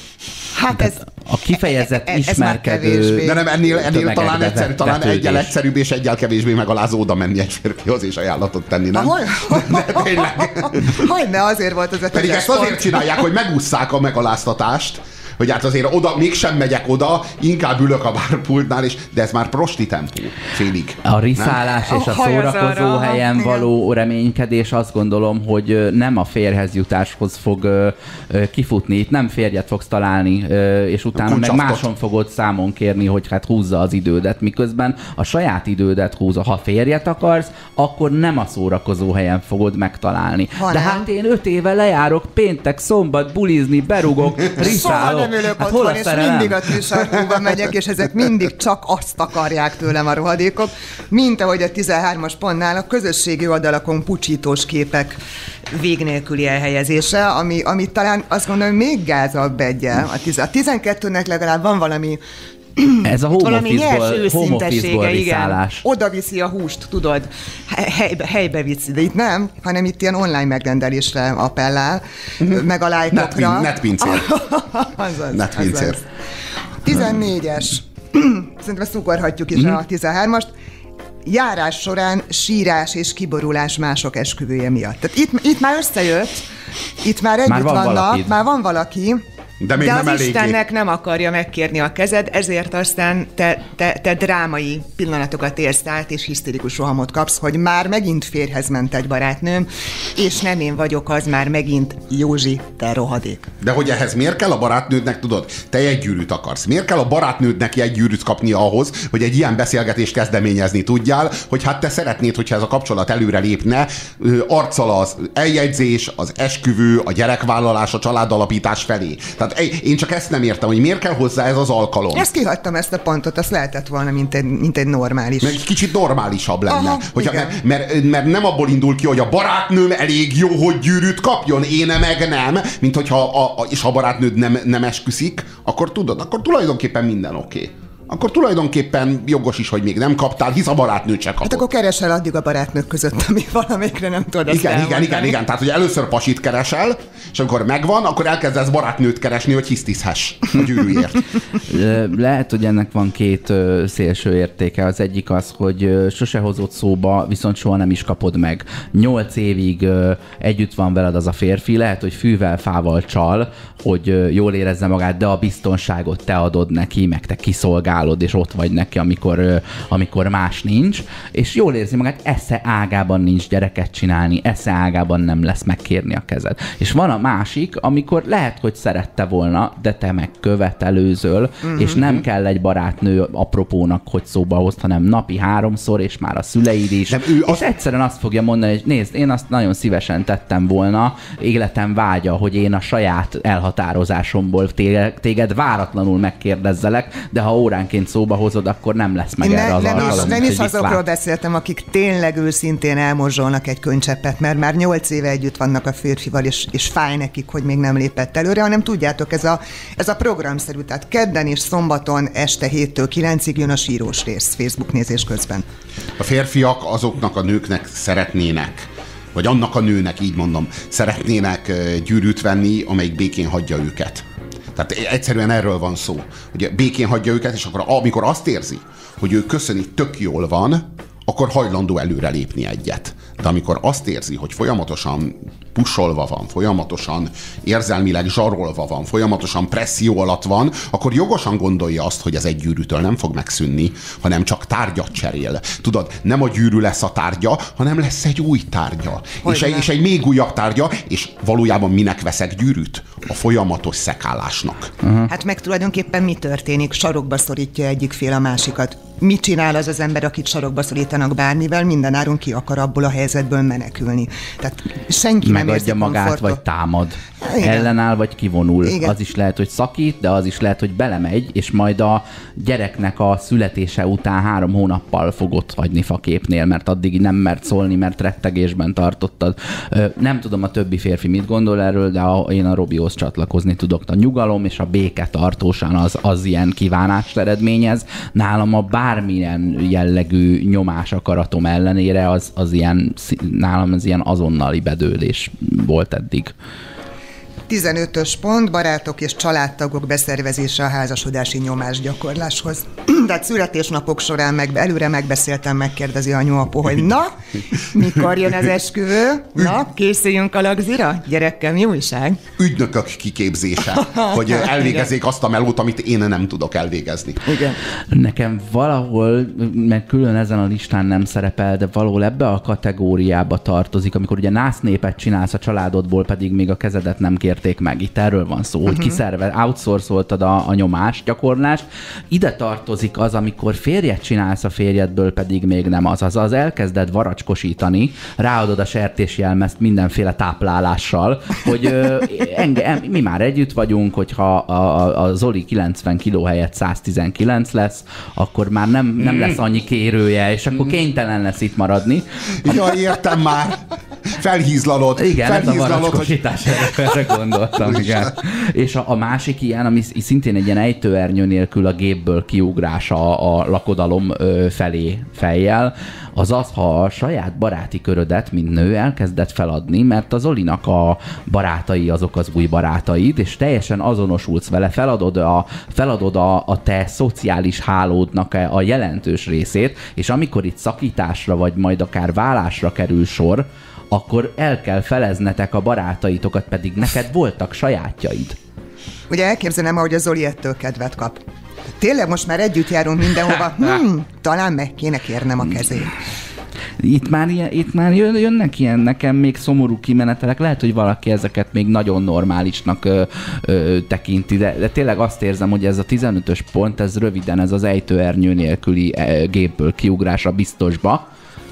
Hát ez, a kifejezett ez, ismerkedő... De nem, ennél, ennél talán, egyszerű, talán egyel egyszerűbb és egyel kevésbé megalázó oda menni egy férfihoz és ajánlatot tenni, nem? De tényleg. Hogyne, azért volt az a Pedig ezt azért pont. csinálják, hogy megússzák a megaláztatást, hogy hát azért oda, mégsem megyek oda, inkább ülök a bárpultnál, és, de ez már prosti tempó, félig. A riszálás és a, a szórakozó helyen való reménykedés, azt gondolom, hogy nem a férjhez jutáshoz fog kifutni. Itt nem férjet fogsz találni, és utána meg máson fogod számon kérni, hogy hát húzza az idődet, miközben a saját idődet húzza. Ha férjet akarsz, akkor nem a szórakozó helyen fogod megtalálni. Ha de nem. Hát én öt éve lejárok péntek, szombat, bulizni, berugok, riszálok. Nem ülök hát otthon, és mindig a tűsarkúba megyek, és ezek mindig csak azt akarják tőlem a rohadékok, mint ahogy a tizenhármas pontnál a közösségi oldalakon pucsítós képek vég nélküli elhelyezése, ami, ami talán azt gondolom még gázabb egyel. A tizenkettőnek legalább van valami ez a home office-ból, home office-ból riszálás. Oda viszi a húst, tudod, helybe, helybe viszi, de itt nem, hanem itt ilyen online megrendelésre appellál, uh-huh. meg a lájkokra. Netpincér. Azaz, Netpincér. azaz. tizennégyes. Szerintem ezt ugorhatjuk is uh-huh. a tizenhármast. Járás során sírás és kiborulás mások esküvője miatt. Tehát itt, itt már összejött, itt már együtt már van vannak, valaki. már van valaki, De még De nem az eléggé. Istennek nem akarja megkérni a kezed, ezért aztán te, te, te drámai pillanatokat érsz át, és hisztérikus rohamot kapsz, hogy már megint férjhez ment egy barátnőm, és nem én vagyok az, már megint Józsi, te rohadék. De hogy ehhez miért kell a barátnődnek, tudod, te jegygyűrűt akarsz. Miért kell a barátnődnek jegygyűrűt kapni ahhoz, hogy egy ilyen beszélgetést kezdeményezni tudjál, hogy hát te szeretnéd, hogyha ez a kapcsolat előre lépne, arccal az eljegyzés, az esküvő, a gyerekvállalás, a családalapítás felé. Tehát én csak ezt nem értem, hogy miért kell hozzá ez az alkalom. Ezt kihagytam, ezt a pontot, azt lehetett volna, mint egy, mint egy normális. Mert egy kicsit normálisabb lenne. Aha, hogyha, mert, mert, mert nem abból indul ki, hogy a barátnőm elég jó, hogy gyűrűt kapjon, én meg nem, mint hogyha a, a, és ha a barátnőd nem, nem esküszik, akkor tudod, akkor tulajdonképpen minden oké. Okay. Akkor tulajdonképpen jogos is, hogy még nem kaptál, hisz a barátnőt se kapott. Hát akkor keresel addig a barátnők között, ami valamelyikre nem tudod ezt Igen, elmondani. igen, igen, igen. Tehát, hogy először pasit keresel, és amikor megvan, akkor elkezdesz barátnőt keresni, hogy hisztizhess a gyűrűért. Lehet, hogy ennek van két szélső értéke. Az egyik az, hogy sose hozott szóba, viszont soha nem is kapod meg. Nyolc évig együtt van veled az a férfi, lehet, hogy fűvel, fával csal, hogy jól érezze magát, de a biztonságot te adod neki, meg te kiszolgálod, és ott vagy neki, amikor, amikor más nincs, és jól érzi magát, esze ágában nincs gyereket csinálni, esze ágában nem lesz megkérni a kezed. És van a másik, amikor lehet, hogy szerette volna, de te meg követelőzöl, mm-hmm. és nem kell egy barátnő apropónak, hogy szóba hozd, hanem napi háromszor, és már a szüleid is. De ő és az... egyszerűen azt fogja mondani, hogy nézd, én azt nagyon szívesen tettem volna, életem vágya, hogy én a saját elhatározásomból téged, téged váratlanul megkérdezzelek, de ha óránként szóba hozod, akkor nem lesz meg ne, erre az nem alkalom. Is, nem is azokról beszéltem, akik tényleg őszintén elmorzsolnak egy könycseppet, mert már nyolc éve együtt vannak a férfival, és, és fáj nekik, hogy még nem lépett előre, hanem tudjátok, ez a, ez a programszerű, tehát kedden és szombaton este héttől kilencig jön a sírós rész Facebook nézés közben. A férfiak azoknak a nőknek szeretnének, vagy annak a nőnek, így mondom, szeretnének gyűrűt venni, amelyik békén hagyja őket. Tehát egyszerűen erről van szó, hogy békén hagyja őket, és akkor amikor azt érzi, hogy ő köszöni, tök jól van, akkor hajlandó előrelépni egyet. De amikor azt érzi, hogy folyamatosan pusolva van, folyamatosan érzelmileg zsarolva van, folyamatosan presszió alatt van, akkor jogosan gondolja azt, hogy ez egy gyűrűtől nem fog megszűnni, hanem csak tárgyat cserél. Tudod, nem a gyűrű lesz a tárgya, hanem lesz egy új tárgya. És egy, és egy még újabb tárgya, és valójában minek veszek gyűrűt? A folyamatos szekálásnak. Uh-huh. Hát meg tulajdonképpen mi történik? Sarokba szorítja egyik fél a másikat. Mit csinál az az ember, akit sarokba szorítanak bármivel? Mindenáron ki akar abból a helyzetből menekülni. Tehát senki nem megadja magát, komfortot. Vagy támad. Igen. Ellenáll, vagy kivonul. Igen. Az is lehet, hogy szakít, de az is lehet, hogy belemegy, és majd a gyereknek a születése után három hónappal fog ott hagyni faképnél, mert addig nem mert szólni, mert rettegésben tartottad. Nem tudom, a többi férfi mit gondol erről, de én a Robihoz csatlakozni tudok. A nyugalom és a béke tartósan az, az ilyen kívánást eredményez. Nálam a bármilyen jellegű nyomás akaratom ellenére az, az ilyen, nálam az ilyen azonnali bedőlés volt eddig. tizenötös pont, barátok és családtagok beszervezése a házasodási nyomásgyakorláshoz. Tehát születésnapok során meg, előre megbeszéltem, megkérdezi anyu-apu, hogy na, mikor jön az esküvő? Na, készüljünk a lagzira? Gyerekkel, mi újság? Ügynökök kiképzése, hogy elvégezzék azt a melót, amit én nem tudok elvégezni. Igen. Nekem valahol, meg külön ezen a listán nem szerepel, de valahol ebbe a kategóriába tartozik, amikor ugye násznépet csinálsz a családodból, pedig még a kezedet nem kérték meg. Itt erről van szó, hogy uh-huh. kiszervez, outsourcoltad a, a nyomás gyakorlást. Ide tartozik az, amikor férjet csinálsz a férjedből, pedig még nem az. Azaz elkezded varacskosítani, ráadod a sertésjelmezt mindenféle táplálással, hogy ö, enge, mi már együtt vagyunk, hogyha a, a, a Zoli kilencven kiló helyett száz tizenkilenc lesz, akkor már nem, nem lesz annyi kérője, és akkor kénytelen lesz itt maradni. Jaj, értem már! Felhízlalod. Igen, felhízlalod, ez a varacskosítás, hogy... erre gondoltam, igen. És a, a másik ilyen, ami szintén egy ilyen ejtőernyő nélkül a gépből kiugrása a lakodalom felé fejjel, az az, ha a saját baráti körödet, mint nő, elkezdett feladni, mert az Zolinak a barátai azok az új barátaid, és teljesen azonosulsz vele, feladod a, feladod a, a te szociális hálódnak a jelentős részét, és amikor itt szakításra, vagy majd akár válásra kerül sor, akkor el kell feleznetek a barátaitokat, pedig neked voltak sajátjaid. ugye elképzelem, ahogy a Zoli ettől kedvet kap. Tényleg most már együtt járunk mindenhova, hmm, talán meg kéne kérnem a kezét. Itt már, ilyen, itt már jönnek ilyen nekem még szomorú kimenetelek, lehet, hogy valaki ezeket még nagyon normálisnak ö, ö, tekinti, de, de tényleg azt érzem, hogy ez a tizenötös pont, ez röviden, ez az ejtőernyő nélküli gépből kiugrás a biztosba.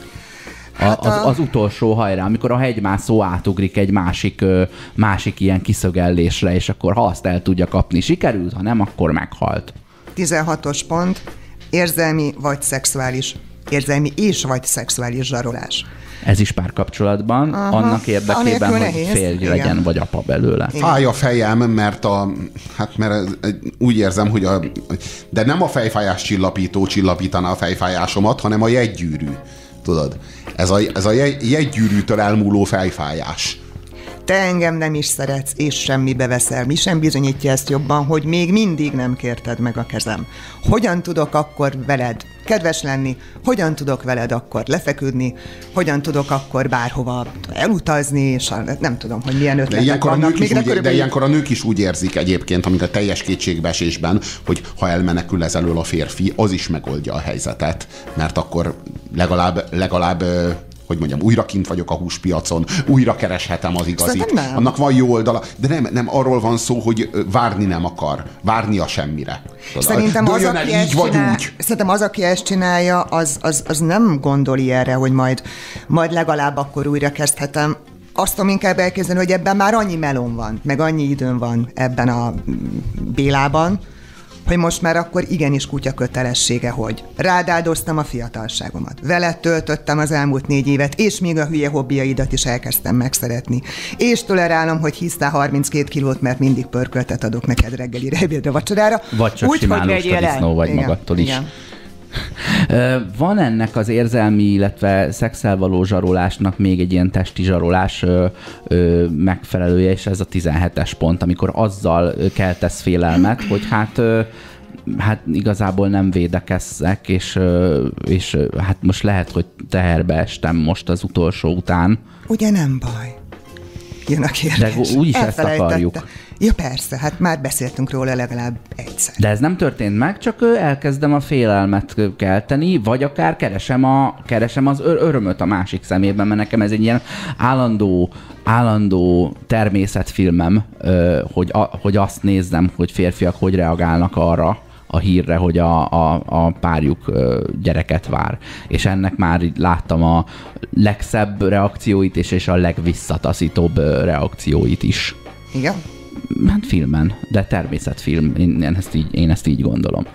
A, Hát az, a... az utolsó hajrá, amikor a hegymászó átugrik egy másik, ö, másik ilyen kiszögellésre, és akkor ha azt el tudja kapni, sikerült, ha nem, akkor meghalt. tizenhatos pont, érzelmi vagy szexuális, érzelmi és vagy szexuális zsarolás. Ez is párkapcsolatban, Aha. annak érdekében, hogy nehéz. férj Igen. legyen, vagy apa belőle. Fáj a fejem, mert a, hát mert ez, úgy érzem, hogy a, de nem a fejfájás csillapító csillapítaná a fejfájásomat, hanem a jegygyűrű. Tudod? Ez a, ez a jegy, jegygyűrűtől elmúló fejfájás. Te engem nem is szeretsz, és semmibe veszel. Mi sem bizonyítja ezt jobban, hogy még mindig nem kérted meg a kezem. Hogyan tudok akkor veled kedves lenni? Hogyan tudok veled akkor lefeküdni? Hogyan tudok akkor bárhova elutazni? És a, nem tudom, hogy milyen ötletek de ilyenkor, a vannak. nők is Még úgy, körülbelül... de ilyenkor a nők is úgy érzik egyébként, amit a teljes kétségbeesésben, hogy ha elmenekül ez elől a férfi, az is megoldja a helyzetet. Mert akkor legalább, legalább hogy mondjam, újra kint vagyok a húspiacon, újra kereshetem az igazit. Annak van jó oldala, de nem, nem arról van szó, hogy várni nem akar, várnia semmire. Szerintem az, el aki így ezt vagy csinál, úgy. Szerintem az, aki ezt csinálja, az, az, az nem gondol ilyenre, hogy majd, majd legalább akkor újra kezdhetem. Azt tudom inkább elképzelni, hogy ebben már annyi melón van, meg annyi időm van ebben a Bélában, hogy most már akkor igenis kutya kötelessége, hogy rád áldoztam a fiatalságomat. Veled töltöttem az elmúlt négy évet, és még a hülye hobbiaidat is elkezdtem megszeretni. És tolerálom, hogy hisztál harminckét kilót, mert mindig pörköltet adok neked reggelire, ebédre, vacsorára. Vagy csak úgy, simán hogy vegyél el. disznó vagy Igen, magadtól is. igen. Van ennek az érzelmi, illetve szexel való zsarolásnak még egy ilyen testi zsarolás ö, ö, megfelelője, és ez a tizenhetes pont, amikor azzal keltesz félelmet, hogy hát, ö, hát igazából nem védekezzek, és, ö, és hát most lehet, hogy teherbe estem most az utolsó után. Ugye nem baj. Jön a kérdés. De úgyis ezt akarjuk. Ja persze, hát már beszéltünk róla legalább egyszer. De ez nem történt meg, csak elkezdem a félelmet kelteni, vagy akár keresem, a, keresem az ör- örömöt a másik szemében, mert nekem ez egy ilyen állandó, állandó természetfilmem, hogy, a, hogy azt nézzem, hogy férfiak hogy reagálnak arra a hírre, hogy a, a, a párjuk gyereket vár. És ennek már láttam a legszebb reakcióit is, és a legvisszataszítóbb reakcióit is. Igen? Hát filmen, de természetfilm. Én ezt így, én ezt így gondolom.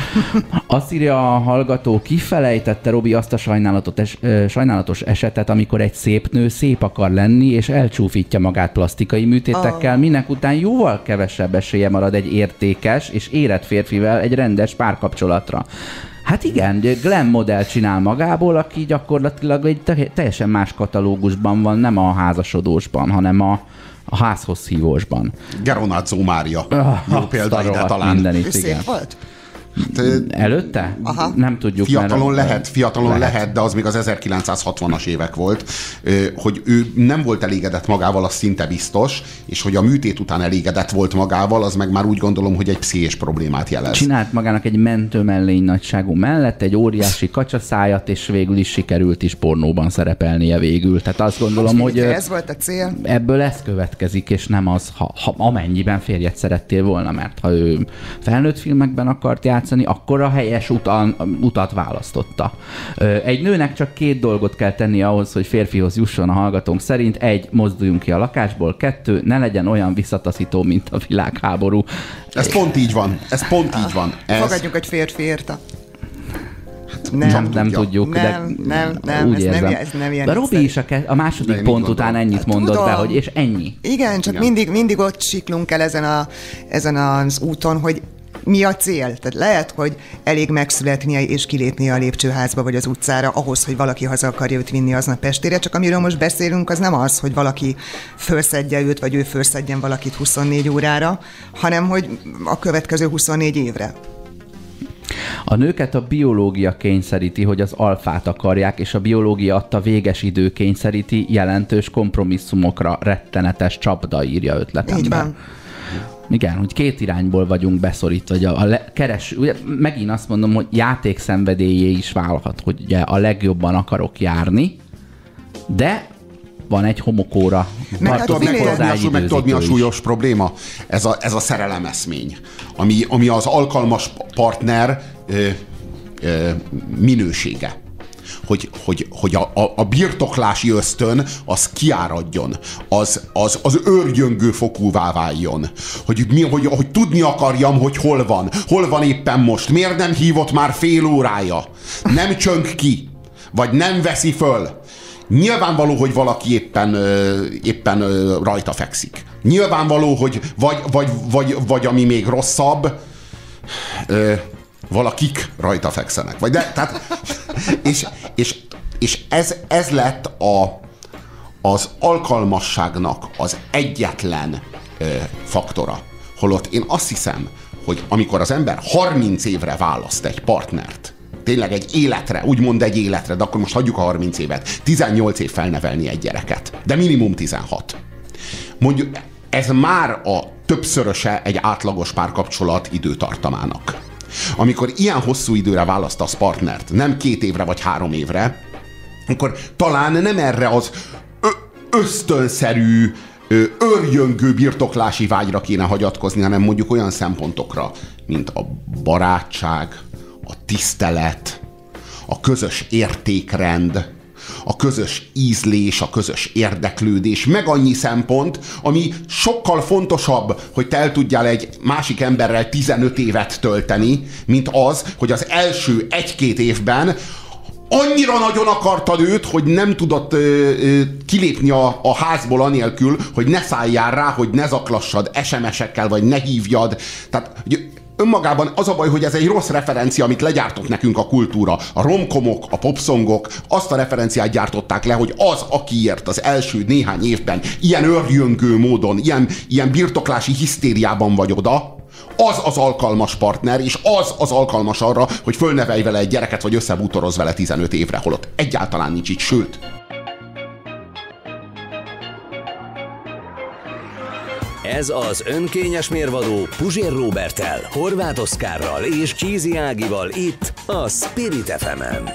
Azt írja a hallgató, kifelejtette Robi azt a sajnálatos, es, sajnálatos esetet, amikor egy szép nő szép akar lenni, és elcsúfítja magát plastikai műtétekkel, oh. minek után jóval kevesebb esélye marad egy értékes és érett férfivel egy rendes párkapcsolatra. Hát igen, glam modell csinál magából, aki gyakorlatilag egy teljesen más katalógusban van, nem a házasodósban, hanem a a házhoz hívósban. Geronazzo Mária. Jó példa ide talán. Mindenit, igen. Szép volt? Hát, előtte? Aha. Nem tudjuk. Fiatalon mert, lehet, fiatalon lehet. lehet, de az még az ezerkilencszázhatvanas évek volt, hogy ő nem volt elégedett magával, az szinte biztos, és hogy a műtét után elégedett volt magával, az meg már úgy gondolom, hogy egy pszichés problémát jelez. Csinált magának egy mentőmellény nagyságú mellett egy óriási kacsaszájat, és végül is sikerült is pornóban szerepelnie végül. Tehát azt gondolom, hogy ez volt a cél. Ebből ez következik, és nem az, ha, ha amennyiben férjet szerettél volna, mert ha ő felnőtt filmekben akart játszani, akkor a helyes utan, utat választotta. Egy nőnek csak két dolgot kell tenni ahhoz, hogy férfihoz jusson a hallgatónk szerint. Egy, mozduljunk ki a lakásból. Kettő, ne legyen olyan visszataszító, mint a világháború. Ez pont így van. Ez pont így van. Ez... Fogadjunk egy férfi érte. Nem, nem, nem tudjuk. Nem, de nem, nem, úgy ez érzem. nem, ez nem ilyen. De Robi is a, ke- a második pont után ennyit hát, mondott tudom. be, hogy és ennyi. Igen, csak Igen. Mindig, mindig ott siklunk el ezen, a, ezen az úton, hogy mi a cél? Tehát lehet, hogy elég megszületnie és kilépnie a lépcsőházba vagy az utcára ahhoz, hogy valaki haza akarja őt vinni aznap estére, csak amiről most beszélünk, az nem az, hogy valaki felszedje őt, vagy ő felszedjen valakit huszonnégy órára, hanem hogy a következő huszonnégy évre. A nőket a biológia kényszeríti, hogy az alfát akarják, és a biológia adta véges idő kényszeríti jelentős kompromisszumokra, rettenetes csapda, írja ötletemben. Így van. Igen, hogy két irányból vagyunk beszorítva, hogy a, a le, keres, ugye, megint azt mondom, hogy játékszenvedélyé is válhat, hogy ugye a legjobban akarok járni, de van egy homokóra. Meg tudod, meg tudod, mi a súlyos probléma? Ez a, ez a szerelemeszmény, ami, ami az alkalmas partner ö, ö, minősége. Hogy, hogy, hogy a, a, a birtoklási ösztön az kiáradjon, az, az, az őrgyöngő fokúvá váljon. Hogy, mi, hogy, hogy tudni akarjam, hogy hol van. Hol van éppen most. Miért nem hívott már fél órája? Nem csönk ki. Vagy nem veszi föl. Nyilvánvaló, hogy valaki éppen, éppen rajta fekszik. Nyilvánvaló, hogy vagy, vagy, vagy, vagy ami még rosszabb, valakik rajta fekszenek. Vagy de, tehát, és és, és ez, ez lett a, az alkalmasságnak az egyetlen ö, faktora. Holott én azt hiszem, hogy amikor az ember harminc évre választ egy partnert, tényleg egy életre, úgymond egy életre, de akkor most hagyjuk a harminc évet, tizennyolc év felnevelni egy gyereket, de minimum tizenhat. Mondjuk ez már a többszöröse egy átlagos párkapcsolat időtartamának. Amikor ilyen hosszú időre választasz partnert, nem két évre vagy három évre, akkor talán nem erre az ösztönszerű, őrjöngő birtoklási vágyra kéne hagyatkozni, hanem mondjuk olyan szempontokra, mint a barátság, a tisztelet, a közös értékrend, a közös ízlés, a közös érdeklődés, meg annyi szempont, ami sokkal fontosabb, hogy te el tudjál egy másik emberrel tizenöt évet tölteni, mint az, hogy az első egy-két évben annyira nagyon akartad őt, hogy nem tudott ö, ö, kilépni a, a házból anélkül, hogy ne szálljál rá, hogy ne zaklassad es em es-ekkel, vagy ne hívjad. Tehát önmagában az a baj, hogy ez egy rossz referencia, amit legyártott nekünk a kultúra. A romkomok, a popszongok azt a referenciát gyártották le, hogy az, akiért az első néhány évben ilyen őrjöngő módon, ilyen, ilyen birtoklási hisztériában vagy oda, az az alkalmas partner, és az az alkalmas arra, hogy fölnevelj vele egy gyereket, vagy összebútoroz vele tizenöt évre, holott egyáltalán nincs így, sőt. Ez az önkényes mérvadó Puzsér Róberttel, Horváth Oszkárral és Csízi Ágival itt a Spirit ef emen.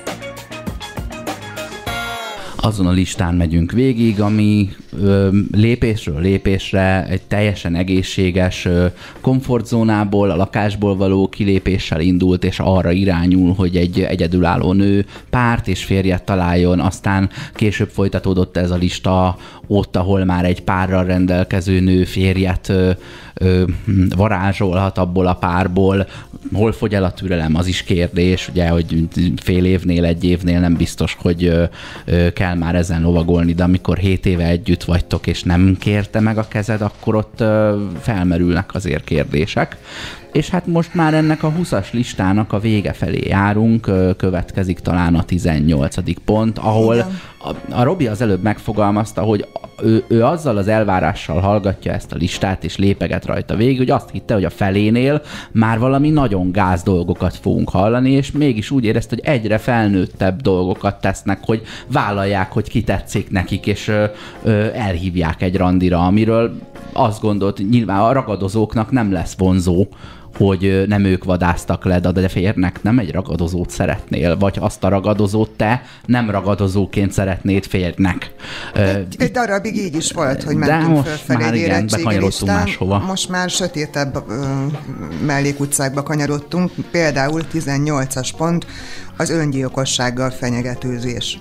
Azon a listán megyünk végig, ami ö, lépésről lépésre egy teljesen egészséges ö, komfortzónából, a lakásból való kilépéssel indult, és arra irányul, hogy egy egyedülálló nő párt és férjet találjon, aztán később folytatódott ez a lista ott, ahol már egy párral rendelkező nő férjet ö, ö, varázsolhat abból a párból. Hol fogy el a türelem, az is kérdés, ugye, hogy fél évnél, egy évnél nem biztos, hogy ö, ö, kell már ezen lovagolni, de amikor hét éve együtt vagytok, és nem kérte meg a kezed, akkor ott ö, felmerülnek azért kérdések. És hát most már ennek a húszas listának a vége felé járunk, következik talán a tizennyolcadik pont, ahol a, a Robi az előbb megfogalmazta, hogy ő, ő azzal az elvárással hallgatja ezt a listát, és lépeget rajta végig, hogy azt hitte, hogy a felénél már valami nagyon gáz dolgokat fogunk hallani, és mégis úgy érezte, hogy egyre felnőttebb dolgokat tesznek, hogy vállalják, hogy ki tetszik nekik, és ö, ö, elhívják egy randira, amiről azt gondolt, nyilván a ragadozóknak nem lesz vonzó, hogy nem ők vadáztak le, de férnek nem egy ragadozót szeretnél, vagy azt a ragadozót te nem ragadozóként szeretnéd férnek. Egy, egy darabig így is volt, hogy mentünk fölfelé egy érettségi listán. Máshova. Most már sötétebb ö, mellékutcákba kanyarodtunk, például tizennyolcas pont, az öngyilkossággal fenyegetőzés.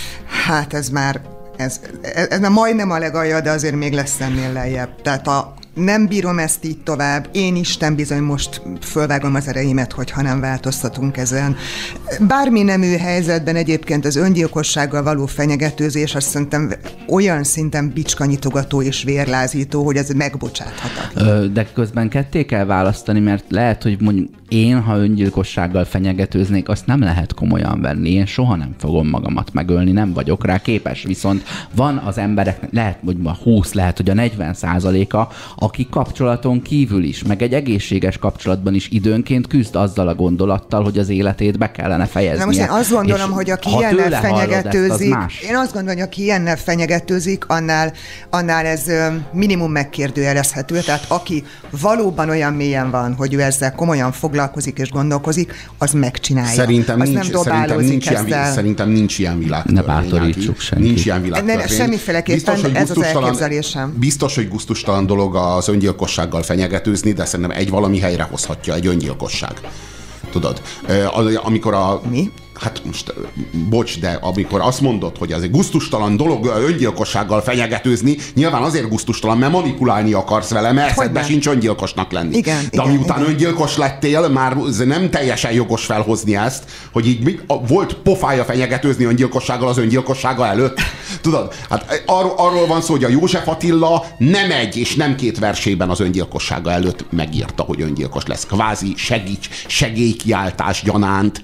Hát ez már ez, ez, ez már majdnem a legalja, de azért még lesz ennél lejjebb. Tehát a nem bírom ezt így tovább, én Isten bizony most fölvágom az ereimet, hogyha nem változtatunk ezen. Bármi nemű helyzetben egyébként az öngyilkossággal való fenyegetőzés azt szerintem olyan szinten bicskanyitogató és vérlázító, hogy ez megbocsáthatatlan. De közben ketté kell választani, mert lehet, hogy mondjuk én, ha öngyilkossággal fenyegetőznék, azt nem lehet komolyan venni. Én soha nem fogom magamat megölni, nem vagyok rá képes. Viszont van az emberek, lehet, hogy ma húsz, lehet, hogy a negyven százaléka, aki kapcsolaton kívül is, meg egy egészséges kapcsolatban is időnként küzd azzal a gondolattal, hogy az életét be kellene fejeznie. Na most én azt gondolom, hogy aki ilyennel fenyegetőzik, ezt, én azt gondolom, hogy aki ilyennel fenyegetőzik, annál, annál ez minimum megkérdőjelezhető. Tehát aki valóban olyan mélyen van, hogy ő ezzel komolyan foglalkozik és gondolkozik, az megcsinálja. Szerintem az nincs, nem szerintem nincs, ilyen, szerintem nincs ilyen világtörvény. Ne bátorítsuk senkit. Nincs ilyen világtörvény. Semmiféleképpen biztos, ez az elképzelésem. Biztos, hogy gusztustalan dolog az öngyilkossággal fenyegetőzni, de szerintem egy valami helyre hozhatja egy öngyilkosság. Tudod? Amikor a... Mi? Hát most, bocs, de amikor azt mondod, hogy ez egy gusztustalan dolog öngyilkossággal fenyegetőzni, nyilván azért gusztustalan, mert manipulálni akarsz vele, mert eszedbe sincs öngyilkosnak lenni. Igen, de igen, amiután igen. öngyilkos lettél, már nem teljesen jogos felhozni ezt, hogy így volt pofája fenyegetőzni öngyilkossággal az öngyilkossága előtt. Tudod? Hát arról, arról van szó, hogy a József Attila nem egy és nem két versében az öngyilkossága előtt megírta, hogy öngyilkos lesz. Kvázi segíts, segélykiáltás gyanánt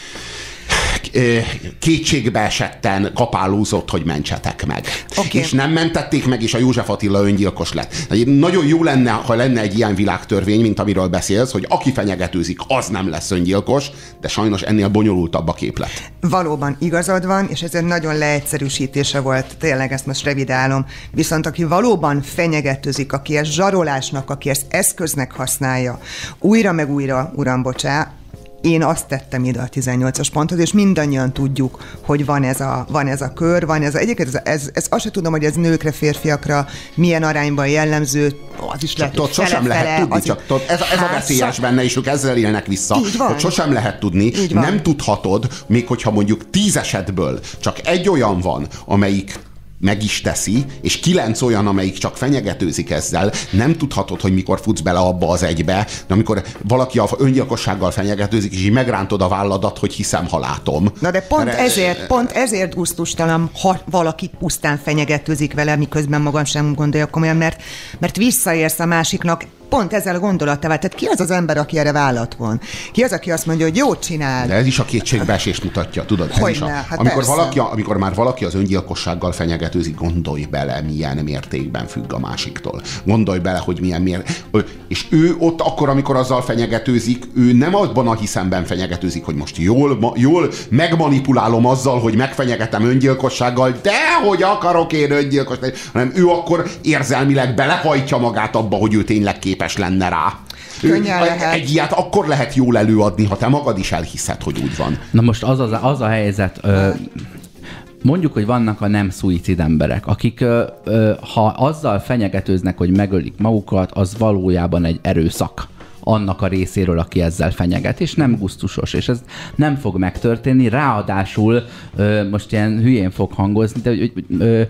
kétségbe esetten kapálózott, hogy mentsetek meg. Okay. És nem mentették meg, és a József Attila öngyilkos lett. Nagyon jó lenne, ha lenne egy ilyen világtörvény, mint amiről beszélsz, hogy aki fenyegetőzik, az nem lesz öngyilkos, de sajnos ennél bonyolultabb a képlet. Valóban igazad van, és ez egy nagyon leegyszerűsítése volt, tényleg ezt most revidálom. Viszont aki valóban fenyegetőzik, aki ezt zsarolásnak, aki ezt eszköznek használja, újra meg újra, uram, bocsá, én azt tettem ide a tizennyolcas ponthoz, és mindannyian tudjuk, hogy van ez a, van ez a kör, van ez a... Egyébként ez, ez, ez azt sem tudom, hogy ez nőkre, férfiakra milyen arányban jellemző, az is lehet, hogy sosem fele, lehet tudni, csak tudod, ez, ez a veszélyes benne, és ők ezzel élnek vissza, hogy sosem lehet tudni, nem tudhatod, még hogyha mondjuk tíz esetből csak egy olyan van, amelyik meg is teszi, és kilenc olyan, amelyik csak fenyegetőzik ezzel, nem tudhatod, hogy mikor futsz bele abba az egybe, de amikor valaki a öngyilkossággal fenyegetőzik, és így megrántod a válladat, hogy hiszem, ha látom. Na de pont Mert, ezért, pont ezért gusztustalan, ha valaki pusztán fenyegetőzik vele, miközben magam sem gondolja komolyan, mert, mert visszaérsz a másiknak, pont ezzel a gondolatával. Tehát ki az az ember, aki erre vállat von? Ki az, aki azt mondja, hogy jót csinál? De ez is a kétségbeesést mutatja, tudod? Ez is a, hát amikor, valaki, amikor már valaki az öngyilkossággal fenyegetőzik, gondolj bele, milyen mértékben függ a másiktól. Gondolj bele, hogy milyen mér... És ő ott akkor, amikor azzal fenyegetőzik, ő nem abban a hiszemben fenyegetőzik, hogy most jól, jól megmanipulálom azzal, hogy megfenyegetem öngyilkossággal, de hogy akarok én öngyilkos lenni, hanem ő akkor érzelmileg belehajtja magát abba, hogy ő tényleg képes lenne rá. Ő, egy ilyet akkor lehet jól előadni, ha te magad is elhiszed, hogy úgy van. Na most az, az, az a helyzet, ö, mondjuk, hogy vannak a nem szuicid emberek, akik ö, ö, ha azzal fenyegetőznek, hogy megölik magukat, az valójában egy erőszak annak a részéről, aki ezzel fenyeget, és nem gusztusos, és ez nem fog megtörténni, ráadásul ö, most ilyen hülyén fog hangozni, de ö,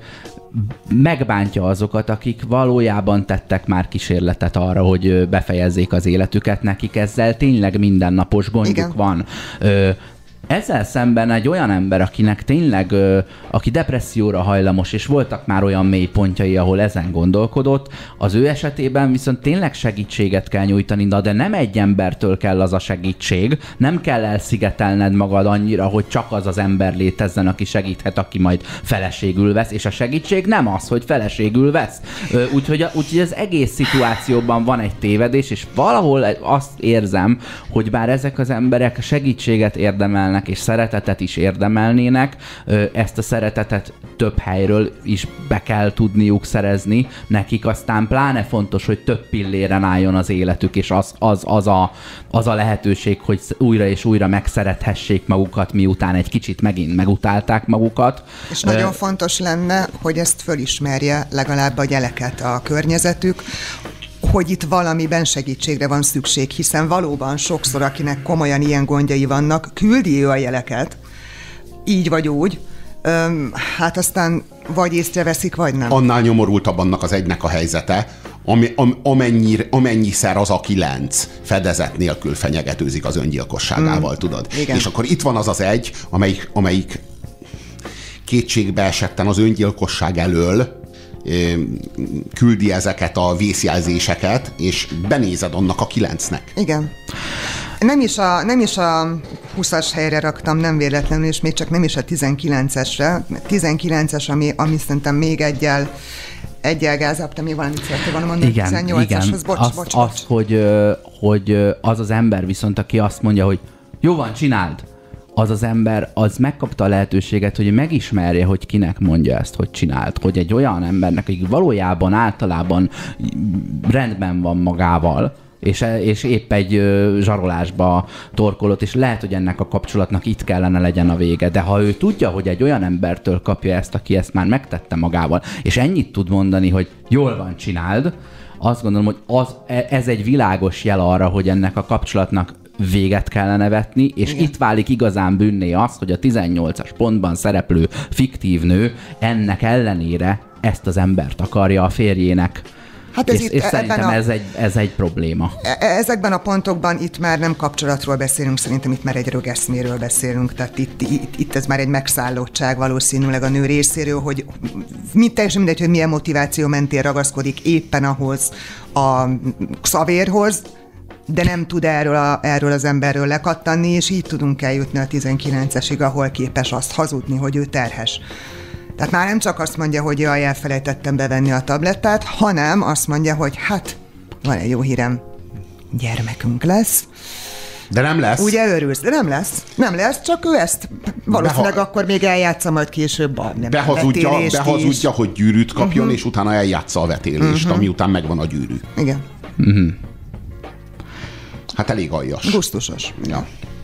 megbántja azokat, akik valójában tettek már kísérletet arra, hogy befejezzék az életüket, nekik ezzel tényleg mindennapos gondjuk Igen. van. Ö, Ezzel szemben egy olyan ember, akinek tényleg, ö, aki depresszióra hajlamos, és voltak már olyan mélypontjai, ahol ezen gondolkodott, az ő esetében viszont tényleg segítséget kell nyújtani, de nem egy embertől kell az a segítség, nem kell elszigetelned magad annyira, hogy csak az az ember létezzen, aki segíthet, aki majd feleségül vesz, és a segítség nem az, hogy feleségül vesz. Úgyhogy úgy, az egész szituációban van egy tévedés, és valahol azt érzem, hogy bár ezek az emberek segítséget érdemelnek, és szeretetet is érdemelnének, ezt a szeretetet több helyről is be kell tudniuk szerezni, nekik aztán pláne fontos, hogy több pilléren álljon az életük, és az, az, az, a, az a lehetőség, hogy újra és újra megszerethessék magukat, miután egy kicsit megint megutálták magukat. És nagyon uh, fontos lenne, hogy ezt fölismerje legalább a gyereket a környezetük, hogy itt valamiben segítségre van szükség, hiszen valóban sokszor, akinek komolyan ilyen gondjai vannak, küldi ő a jeleket, így vagy úgy, öm, hát aztán vagy észreveszik, vagy nem. Annál nyomorultabb annak az egynek a helyzete, ami, am, amennyire, amennyiszer az a kilenc fedezet nélkül fenyegetőzik az öngyilkosságával, mm. tudod? Igen. És akkor itt van az az egy, amelyik, amelyik kétségbe esetten az öngyilkosság elől küldi ezeket a vészjelzéseket, és benézed annak a kilencnek. Igen. Nem is a, nem is a huszas helyre raktam, nem véletlenül, és még csak nem is a tizenkilencesre. tizenkilences, ami, ami szerintem még egyel Egyel gázább, te még valamit szerettél volna mondani igen, tizennyolcashoz. Bocs, azt, bocs, azt bocs. hogy, hogy az az ember viszont, aki azt mondja, hogy jó van, csináld, az az ember, az megkapta a lehetőséget, hogy megismerje, hogy kinek mondja ezt, hogy csináld. Hogy egy olyan embernek, aki valójában általában rendben van magával, és, és épp egy ö, zsarolásba torkolott, és lehet, hogy ennek a kapcsolatnak itt kellene legyen a vége. De ha ő tudja, hogy egy olyan embertől kapja ezt, aki ezt már megtette magával, és ennyit tud mondani, hogy jól van, csináld, azt gondolom, hogy az, ez egy világos jel arra, hogy ennek a kapcsolatnak véget kellene vetni, és igen. Itt válik igazán bűnné az, hogy a tizennyolcas pontban szereplő fiktív nő ennek ellenére ezt az embert akarja a férjének. Hát ez és, itt, és szerintem a, ez, egy, ez egy probléma. Ezekben a pontokban itt már nem kapcsolatról beszélünk, szerintem itt már egy rögeszméről beszélünk, tehát itt, itt, itt ez már egy megszállottság valószínűleg a nő részéről, hogy mind, teljesen mindegy, hogy milyen motiváció mentén ragaszkodik éppen ahhoz a szavérhoz, de nem tud erről, a, erről az emberről lekattanni, és így tudunk eljutni a tizenkilencesig, ahol képes azt hazudni, hogy ő terhes. Tehát már nem csak azt mondja, hogy jaj, elfelejtettem bevenni a tablettát, hanem azt mondja, hogy hát, van egy jó hírem, gyermekünk lesz. De nem lesz. Ugye örülsz, de nem lesz. Nem lesz, csak ő ezt valószínűleg Beha- akkor még eljátsza majd később a nem behazudja, behazudja, hogy gyűrűt kapjon, uh-huh. és utána eljátsza a vetélést, uh-huh. ami után megvan a gyűrű. Igen. Uh-huh. Hát elég aljas. Gusztusos. Ja.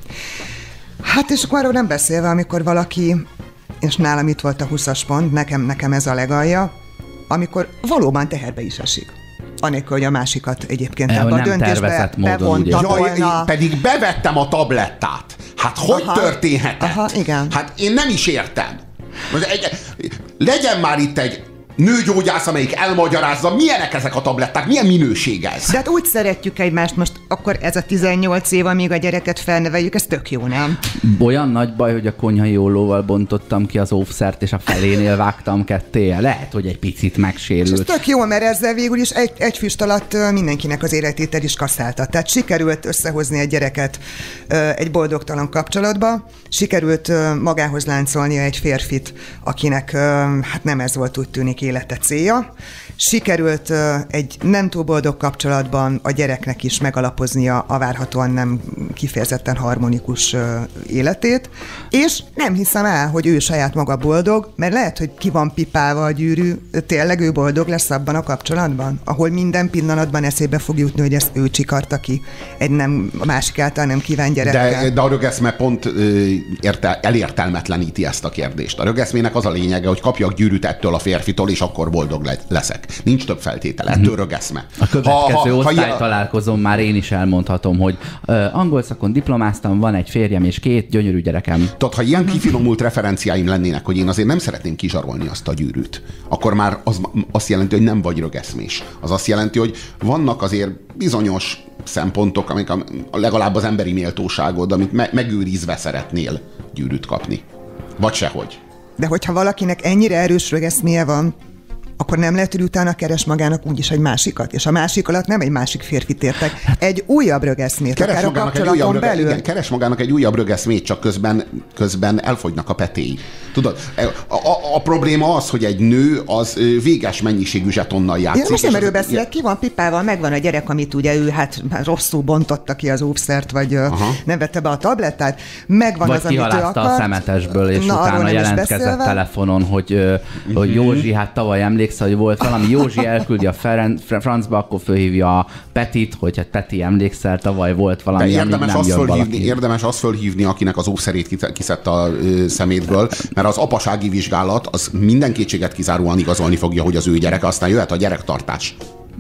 Hát és akkor arról nem beszélve, amikor valaki, és nálam itt volt a huszas pont, nekem, nekem ez a legalja, amikor valóban teherbe is esik. Anélkül, hogy a másikat egyébként e, ebben a döntésbe bevonta volna. Pedig bevettem a tablettát. Hát hogy aha, történhetett? Aha, igen. Hát én nem is értem. Egy, legyen már itt egy nőgyógyász, amelyik elmagyarázza, milyenek ezek a tabletták, milyen minőség ez. De hát úgy szeretjük egymást, most akkor ez a tizennyolc év, amíg a gyereket felneveljük, ez tök jó, nem? Olyan nagy baj, hogy a konyhai ollóval bontottam ki az óvszert, és a felénél vágtam ketté. Lehet, hogy egy picit megsérült. És ez tök jó, mert ezzel végül is egy, egy füst alatt mindenkinek az életét el is kasszálta. Tehát sikerült összehozni egy gyereket egy boldogtalan kapcsolatba, sikerült magához láncolnia egy férfit, akinek hát nem ez volt, úgy tűnik, élete célja. Sikerült uh, egy nem túl boldog kapcsolatban a gyereknek is megalapoznia a várhatóan nem kifejezetten harmonikus uh, életét, és nem hiszem el, hogy ő saját maga boldog, mert lehet, hogy ki van pipálva a gyűrű, tényleg ő boldog lesz abban a kapcsolatban, ahol minden pillanatban eszébe fog jutni, hogy ezt ő csikarta ki egy nem, a másik által nem kíván gyerekkel. De, de a rögeszme pont ö, érte, elértelmetleníti ezt a kérdést. A rögeszmének az a lényege, hogy kapjak gyűrűt ettől a férfitől, és akkor boldog leszek. Nincs több feltétele, ettől rögeszme. A következő ha, ha, osztály ha, találkozom, már én is elmondhatom, hogy uh, angol szakon diplomáztam, van egy férjem és két gyönyörű gyerekem. Tudod, ha ilyen kifinomult referenciáim lennének, hogy én azért nem szeretném kizsarolni azt a gyűrűt, akkor már az azt jelenti, hogy nem vagy rögeszmés. Az azt jelenti, hogy vannak azért bizonyos szempontok, amik a, legalább az emberi méltóságod, amit me- megőrizve szeretnél gyűrűt kapni. Vagy sehogy. De hogyha valakinek ennyire erős rögeszméje van, akkor nem lehet, hogy utána keres magának úgyis egy másikat, és a másik alatt nem egy másik férfit értek, egy újabb rögeszmét, keres akár a kapcsolaton röge, belül. Igen, keres magának egy újabb rögeszmét, csak közben, közben elfogynak a petéi. Tudod, a, a, a probléma az, hogy egy nő az véges mennyiségű zsetonnal játszik. Én most nem erről beszélek, ki van pipával, megvan a gyerek, amit ugye ő hát rosszul bontotta ki az óvszert, vagy aha. nem vette be a tablettát, megvan vagy az, amit ő akart. a szemetesből, és na, utána jelentkezett telefonon, hogy, uh-huh. hogy Józsi, hát tavaly emlékszel, hogy volt valami, Józsi elküldi a Feren, francba, akkor fölhívja a Petit, hogy hát Peti, emlékszel, tavaly volt valami, érdemes nem azt jön fölhívni, valaki. Érdemes azt fölhívni, akinek az óvszerét kiszedte a szemétből, mert az apasági vizsgálat az minden kétséget kizáróan igazolni fogja, hogy az ő gyereke, aztán jöhet a gyerektartás.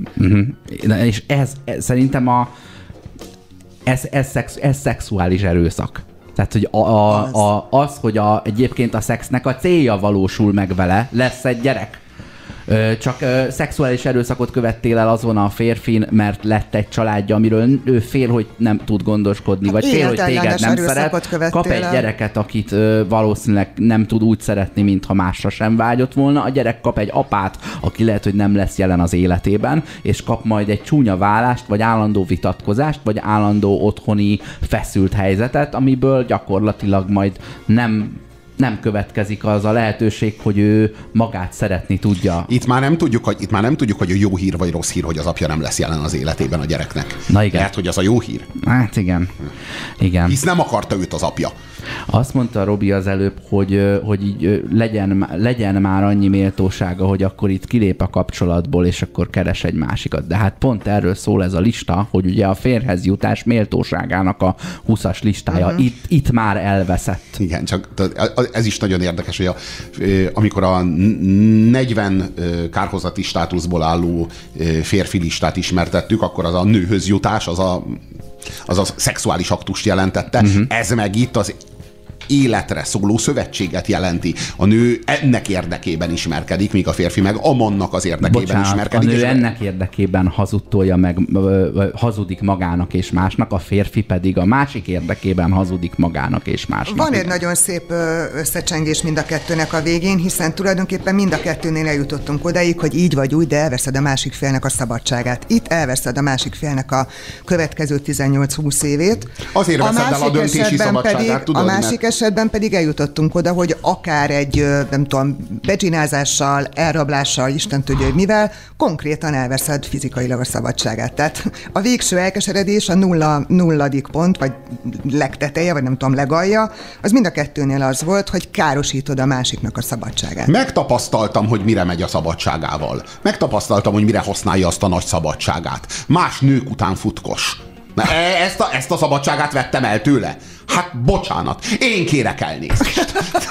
Uh-huh. És ez, ez szerintem a ez, ez, szex, ez szexuális erőszak. Tehát, hogy a, a, a, az, hogy a, egyébként a szexnek a célja valósul meg vele, lesz egy gyerek. Csak ö, szexuális erőszakot követtél el azon a férfin, mert lett egy családja, amiről ő fél, hogy nem tud gondoskodni, vagy fél, hogy téged nem szeret. Kap egy gyereket, akit ö, valószínűleg nem tud úgy szeretni, mintha másra sem vágyott volna. A gyerek kap egy apát, aki lehet, hogy nem lesz jelen az életében, és kap majd egy csúnya válást, vagy állandó vitatkozást, vagy állandó otthoni feszült helyzetet, amiből gyakorlatilag majd nem... nem következik az a lehetőség, hogy ő magát szeretni tudja. Itt már nem tudjuk, hogy, itt már nem tudjuk, hogy a jó hír vagy rossz hír, hogy az apja nem lesz jelen az életében a gyereknek. Na igen. Lehet, hogy az a jó hír. Hát igen. Igen. Hisz nem akarta őt az apja. Azt mondta Robi az előbb, hogy, hogy így legyen, legyen már annyi méltósága, hogy akkor itt kilép a kapcsolatból, és akkor keres egy másikat. De hát pont erről szól ez a lista, hogy ugye a férhez jutás méltóságának a húszas listája uh-huh. itt, itt már elveszett. Igen, csak ez is nagyon érdekes, hogy a, amikor a negyven kárhozati státuszból álló férfi listát ismertettük, akkor az a nőhöz jutás, az a, az a szexuális aktust jelentette. Uh-huh. Ez meg itt az életre szóló szövetséget jelenti. A nő ennek érdekében ismerkedik, míg a férfi meg amannak az érdekében Bocsánat, ismerkedik. a nő és ennek érdekében hazudtolja meg, ö, hazudik magának és másnak, a férfi pedig a másik érdekében hazudik magának és másnak. Van egy nagyon szép összecsengés mind a kettőnek a végén, hiszen tulajdonképpen mind a kettőnél eljutottunk odáig, hogy így vagy úgy, de elveszed a másik félnek a szabadságát. Itt elveszed a másik félnek a következő tizennyolc-húsz évét. Azért veszed el a döntési szabadságát, pedig, tudod? A másik mert... esetben pedig eljutottunk oda, hogy akár egy, nem tudom, becsinázással, elrablással, Isten tudja, hogy mivel, konkrétan elveszed fizikailag a szabadságát. Tehát a végső elkeseredés, a nulla, nulladik pont, vagy legteteje, vagy nem tudom, legalja, az mind a kettőnél az volt, hogy károsítod a másiknak a szabadságát. Megtapasztaltam, hogy mire megy a szabadságával. Megtapasztaltam, hogy mire használja azt a nagy szabadságát. Más nők után futkos. Na, ezt a, ezt a szabadságát vettem el tőle? Hát bocsánat, én kérek elnézést.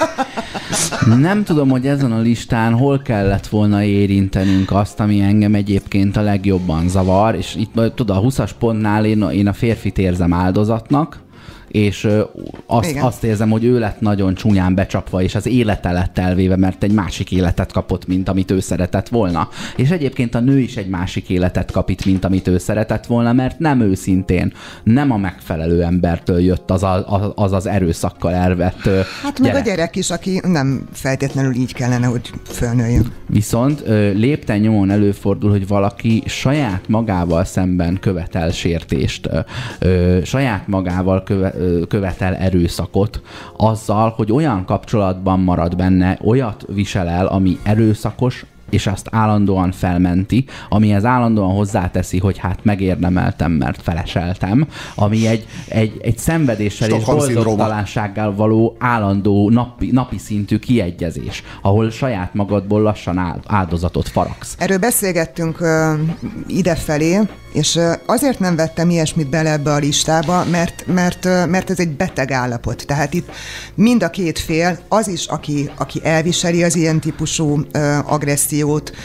Nem tudom, hogy ezen a listán hol kellett volna érintenünk azt, ami engem egyébként a legjobban zavar, és itt tudod, a húszas pontnál én, én a férfit érzem áldozatnak, és azt, azt érzem, hogy ő lett nagyon csúnyán becsapva, és az élete lett elvéve, mert egy másik életet kapott, mint amit ő szeretett volna. És egyébként a nő is egy másik életet kap itt, mint amit ő szeretett volna, mert nem őszintén, nem a megfelelő embertől jött az a, az, az erőszakkal elvett Hát meg gyerek. A gyerek is, aki nem feltétlenül így kellene, hogy fölnőjön. Viszont lépten nyomon előfordul, hogy valaki saját magával szemben követel sértést, saját magával köve, követel erőszakot, azzal, hogy olyan kapcsolatban marad benne, olyat visel el, ami erőszakos, és azt állandóan felmenti, amihez állandóan hozzáteszi, hogy hát megérdemeltem, mert feleseltem, ami egy, egy, egy szenvedéssel Stockholm és boldogtalansággal való állandó napi, napi szintű kiegyezés, ahol saját magadból lassan áldozatot faragsz. Erről beszélgettünk uh, idefelé, és uh, azért nem vettem ilyesmit bele ebbe a listába, mert, mert, uh, mert ez egy beteg állapot. Tehát itt mind a két fél, az is, aki, aki elviseli az ilyen típusú uh, agressziót,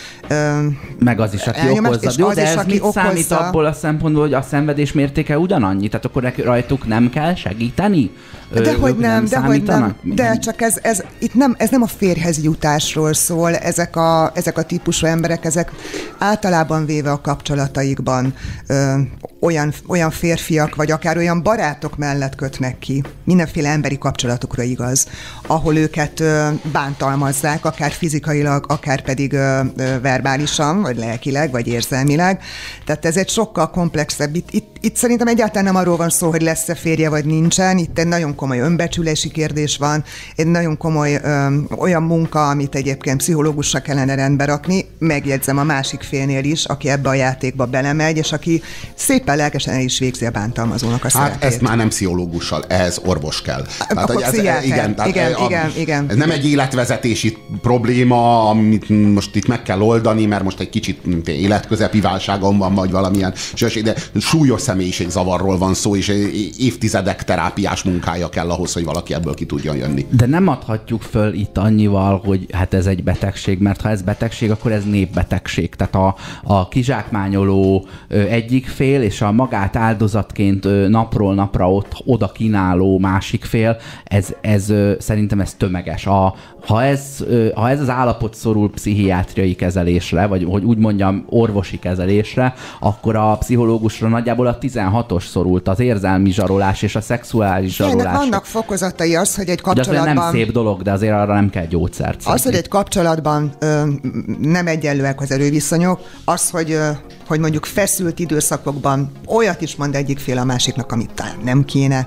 meg az is, aki elnyomást, okozza. Jó, de ez mit okozza... számít abból a szempontból, hogy a szenvedés mértéke ugyanannyi? Tehát akkor rajtuk nem kell segíteni? Dehogy nem, dehogy nem. De csak ez, ez, itt nem, ez nem a férjhez jutásról szól. Ezek a, ezek a típusú emberek, ezek általában véve a kapcsolataikban ö, olyan, olyan férfiak, vagy akár olyan barátok mellett kötnek ki. Mindenféle emberi kapcsolatokra igaz, ahol őket ö, bántalmazzák, akár fizikailag, akár pedig ö, ö, verbálisan, vagy lelkileg, vagy érzelmileg. Tehát ez egy sokkal komplexebb. Itt, itt, itt szerintem egyáltalán nem arról van szó, hogy lesz-e férje, vagy nincsen. Itt egy nagyon komoly önbecsülési kérdés van, egy nagyon komoly ö, olyan munka, amit egyébként pszichológusra kellene rendbe rakni. Megjegyzem a másik félnél is, aki ebbe a játékba belemegy, és aki szépen lelkesen el is végzi a bántalmazónak a szerepét. Hát ezt már nem pszichológussá, ehhez orvos kell. Tehát, Akkor ez, ez, igen, tehát igen, a, igen, igen. Ez nem egy életvezetési probléma, amit most itt meg kell oldani, mert most egy kicsit életközepi válságom van, vagy valamilyen, de súlyos személyiségzavarról van szó, és évtizedek terápiás munkája kell ahhoz, hogy valaki ebből ki tudjon jönni. De nem adhatjuk föl itt annyival, hogy hát ez egy betegség, mert ha ez betegség, akkor ez népbetegség. Tehát a, a kizsákmányoló egyik fél, és a magát áldozatként napról napra ott oda kínáló másik fél, ez, ez szerintem ez tömeges. A, ha, ez, ha ez az állapot szorul pszichiátriai kezelésre, vagy hogy úgy mondjam orvosi kezelésre, akkor a pszichológusra nagyjából a tizenhatos szorult az érzelmi zsarolás és a szexuális zsarolás. Ennek vannak fokozatai az, hogy egy kapcsolatban... De nem szép dolog, de azért arra nem kell gyógyszert szedni. Az, hogy egy kapcsolatban ö, nem egyenlőek az erőviszonyok, az, hogy, ö, hogy mondjuk feszült időszakokban olyat is mond egyik fél a másiknak, amit talán nem kéne,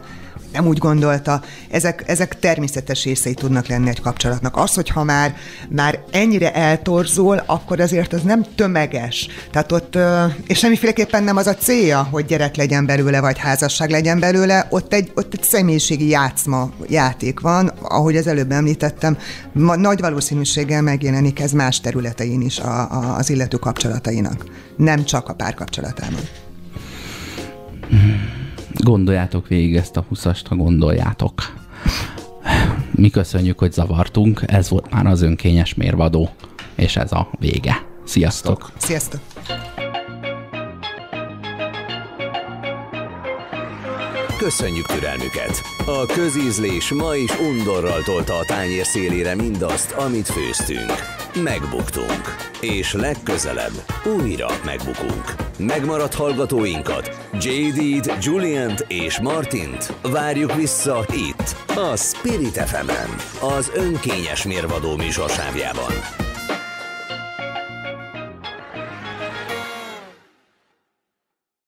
nem úgy gondolta. Ezek, ezek természetes részei tudnak lenni egy kapcsolatnak. Az, hogyha már, már ennyire eltorzul, akkor azért az nem tömeges. Tehát ott, és semmiféleképpen nem az a célja, hogy gyerek legyen belőle, vagy házasság legyen belőle, ott egy, ott egy személyiségi játszma, játék van, ahogy az előbb említettem, nagy valószínűséggel megjelenik ez más területein is a, a, az illető kapcsolatainak. Nem csak a párkapcsolatában. Gondoljátok végig ezt a huszast, ha gondoljátok. Mi köszönjük, hogy zavartunk. Ez volt már az önkényes mérvadó, és ez a vége. Sziasztok! Sziasztok! Köszönjük türelmüket! A közízlés ma is undorral tolta a tányér szélére mindazt, amit főztünk. Megbuktunk. És legközelebb újra megbukunk. Megmaradt hallgatóinkat, jé dé-t, Juliant és Martint várjuk vissza itt, a Spirit ef emen, az önkényes mérvadó műsorsávjában.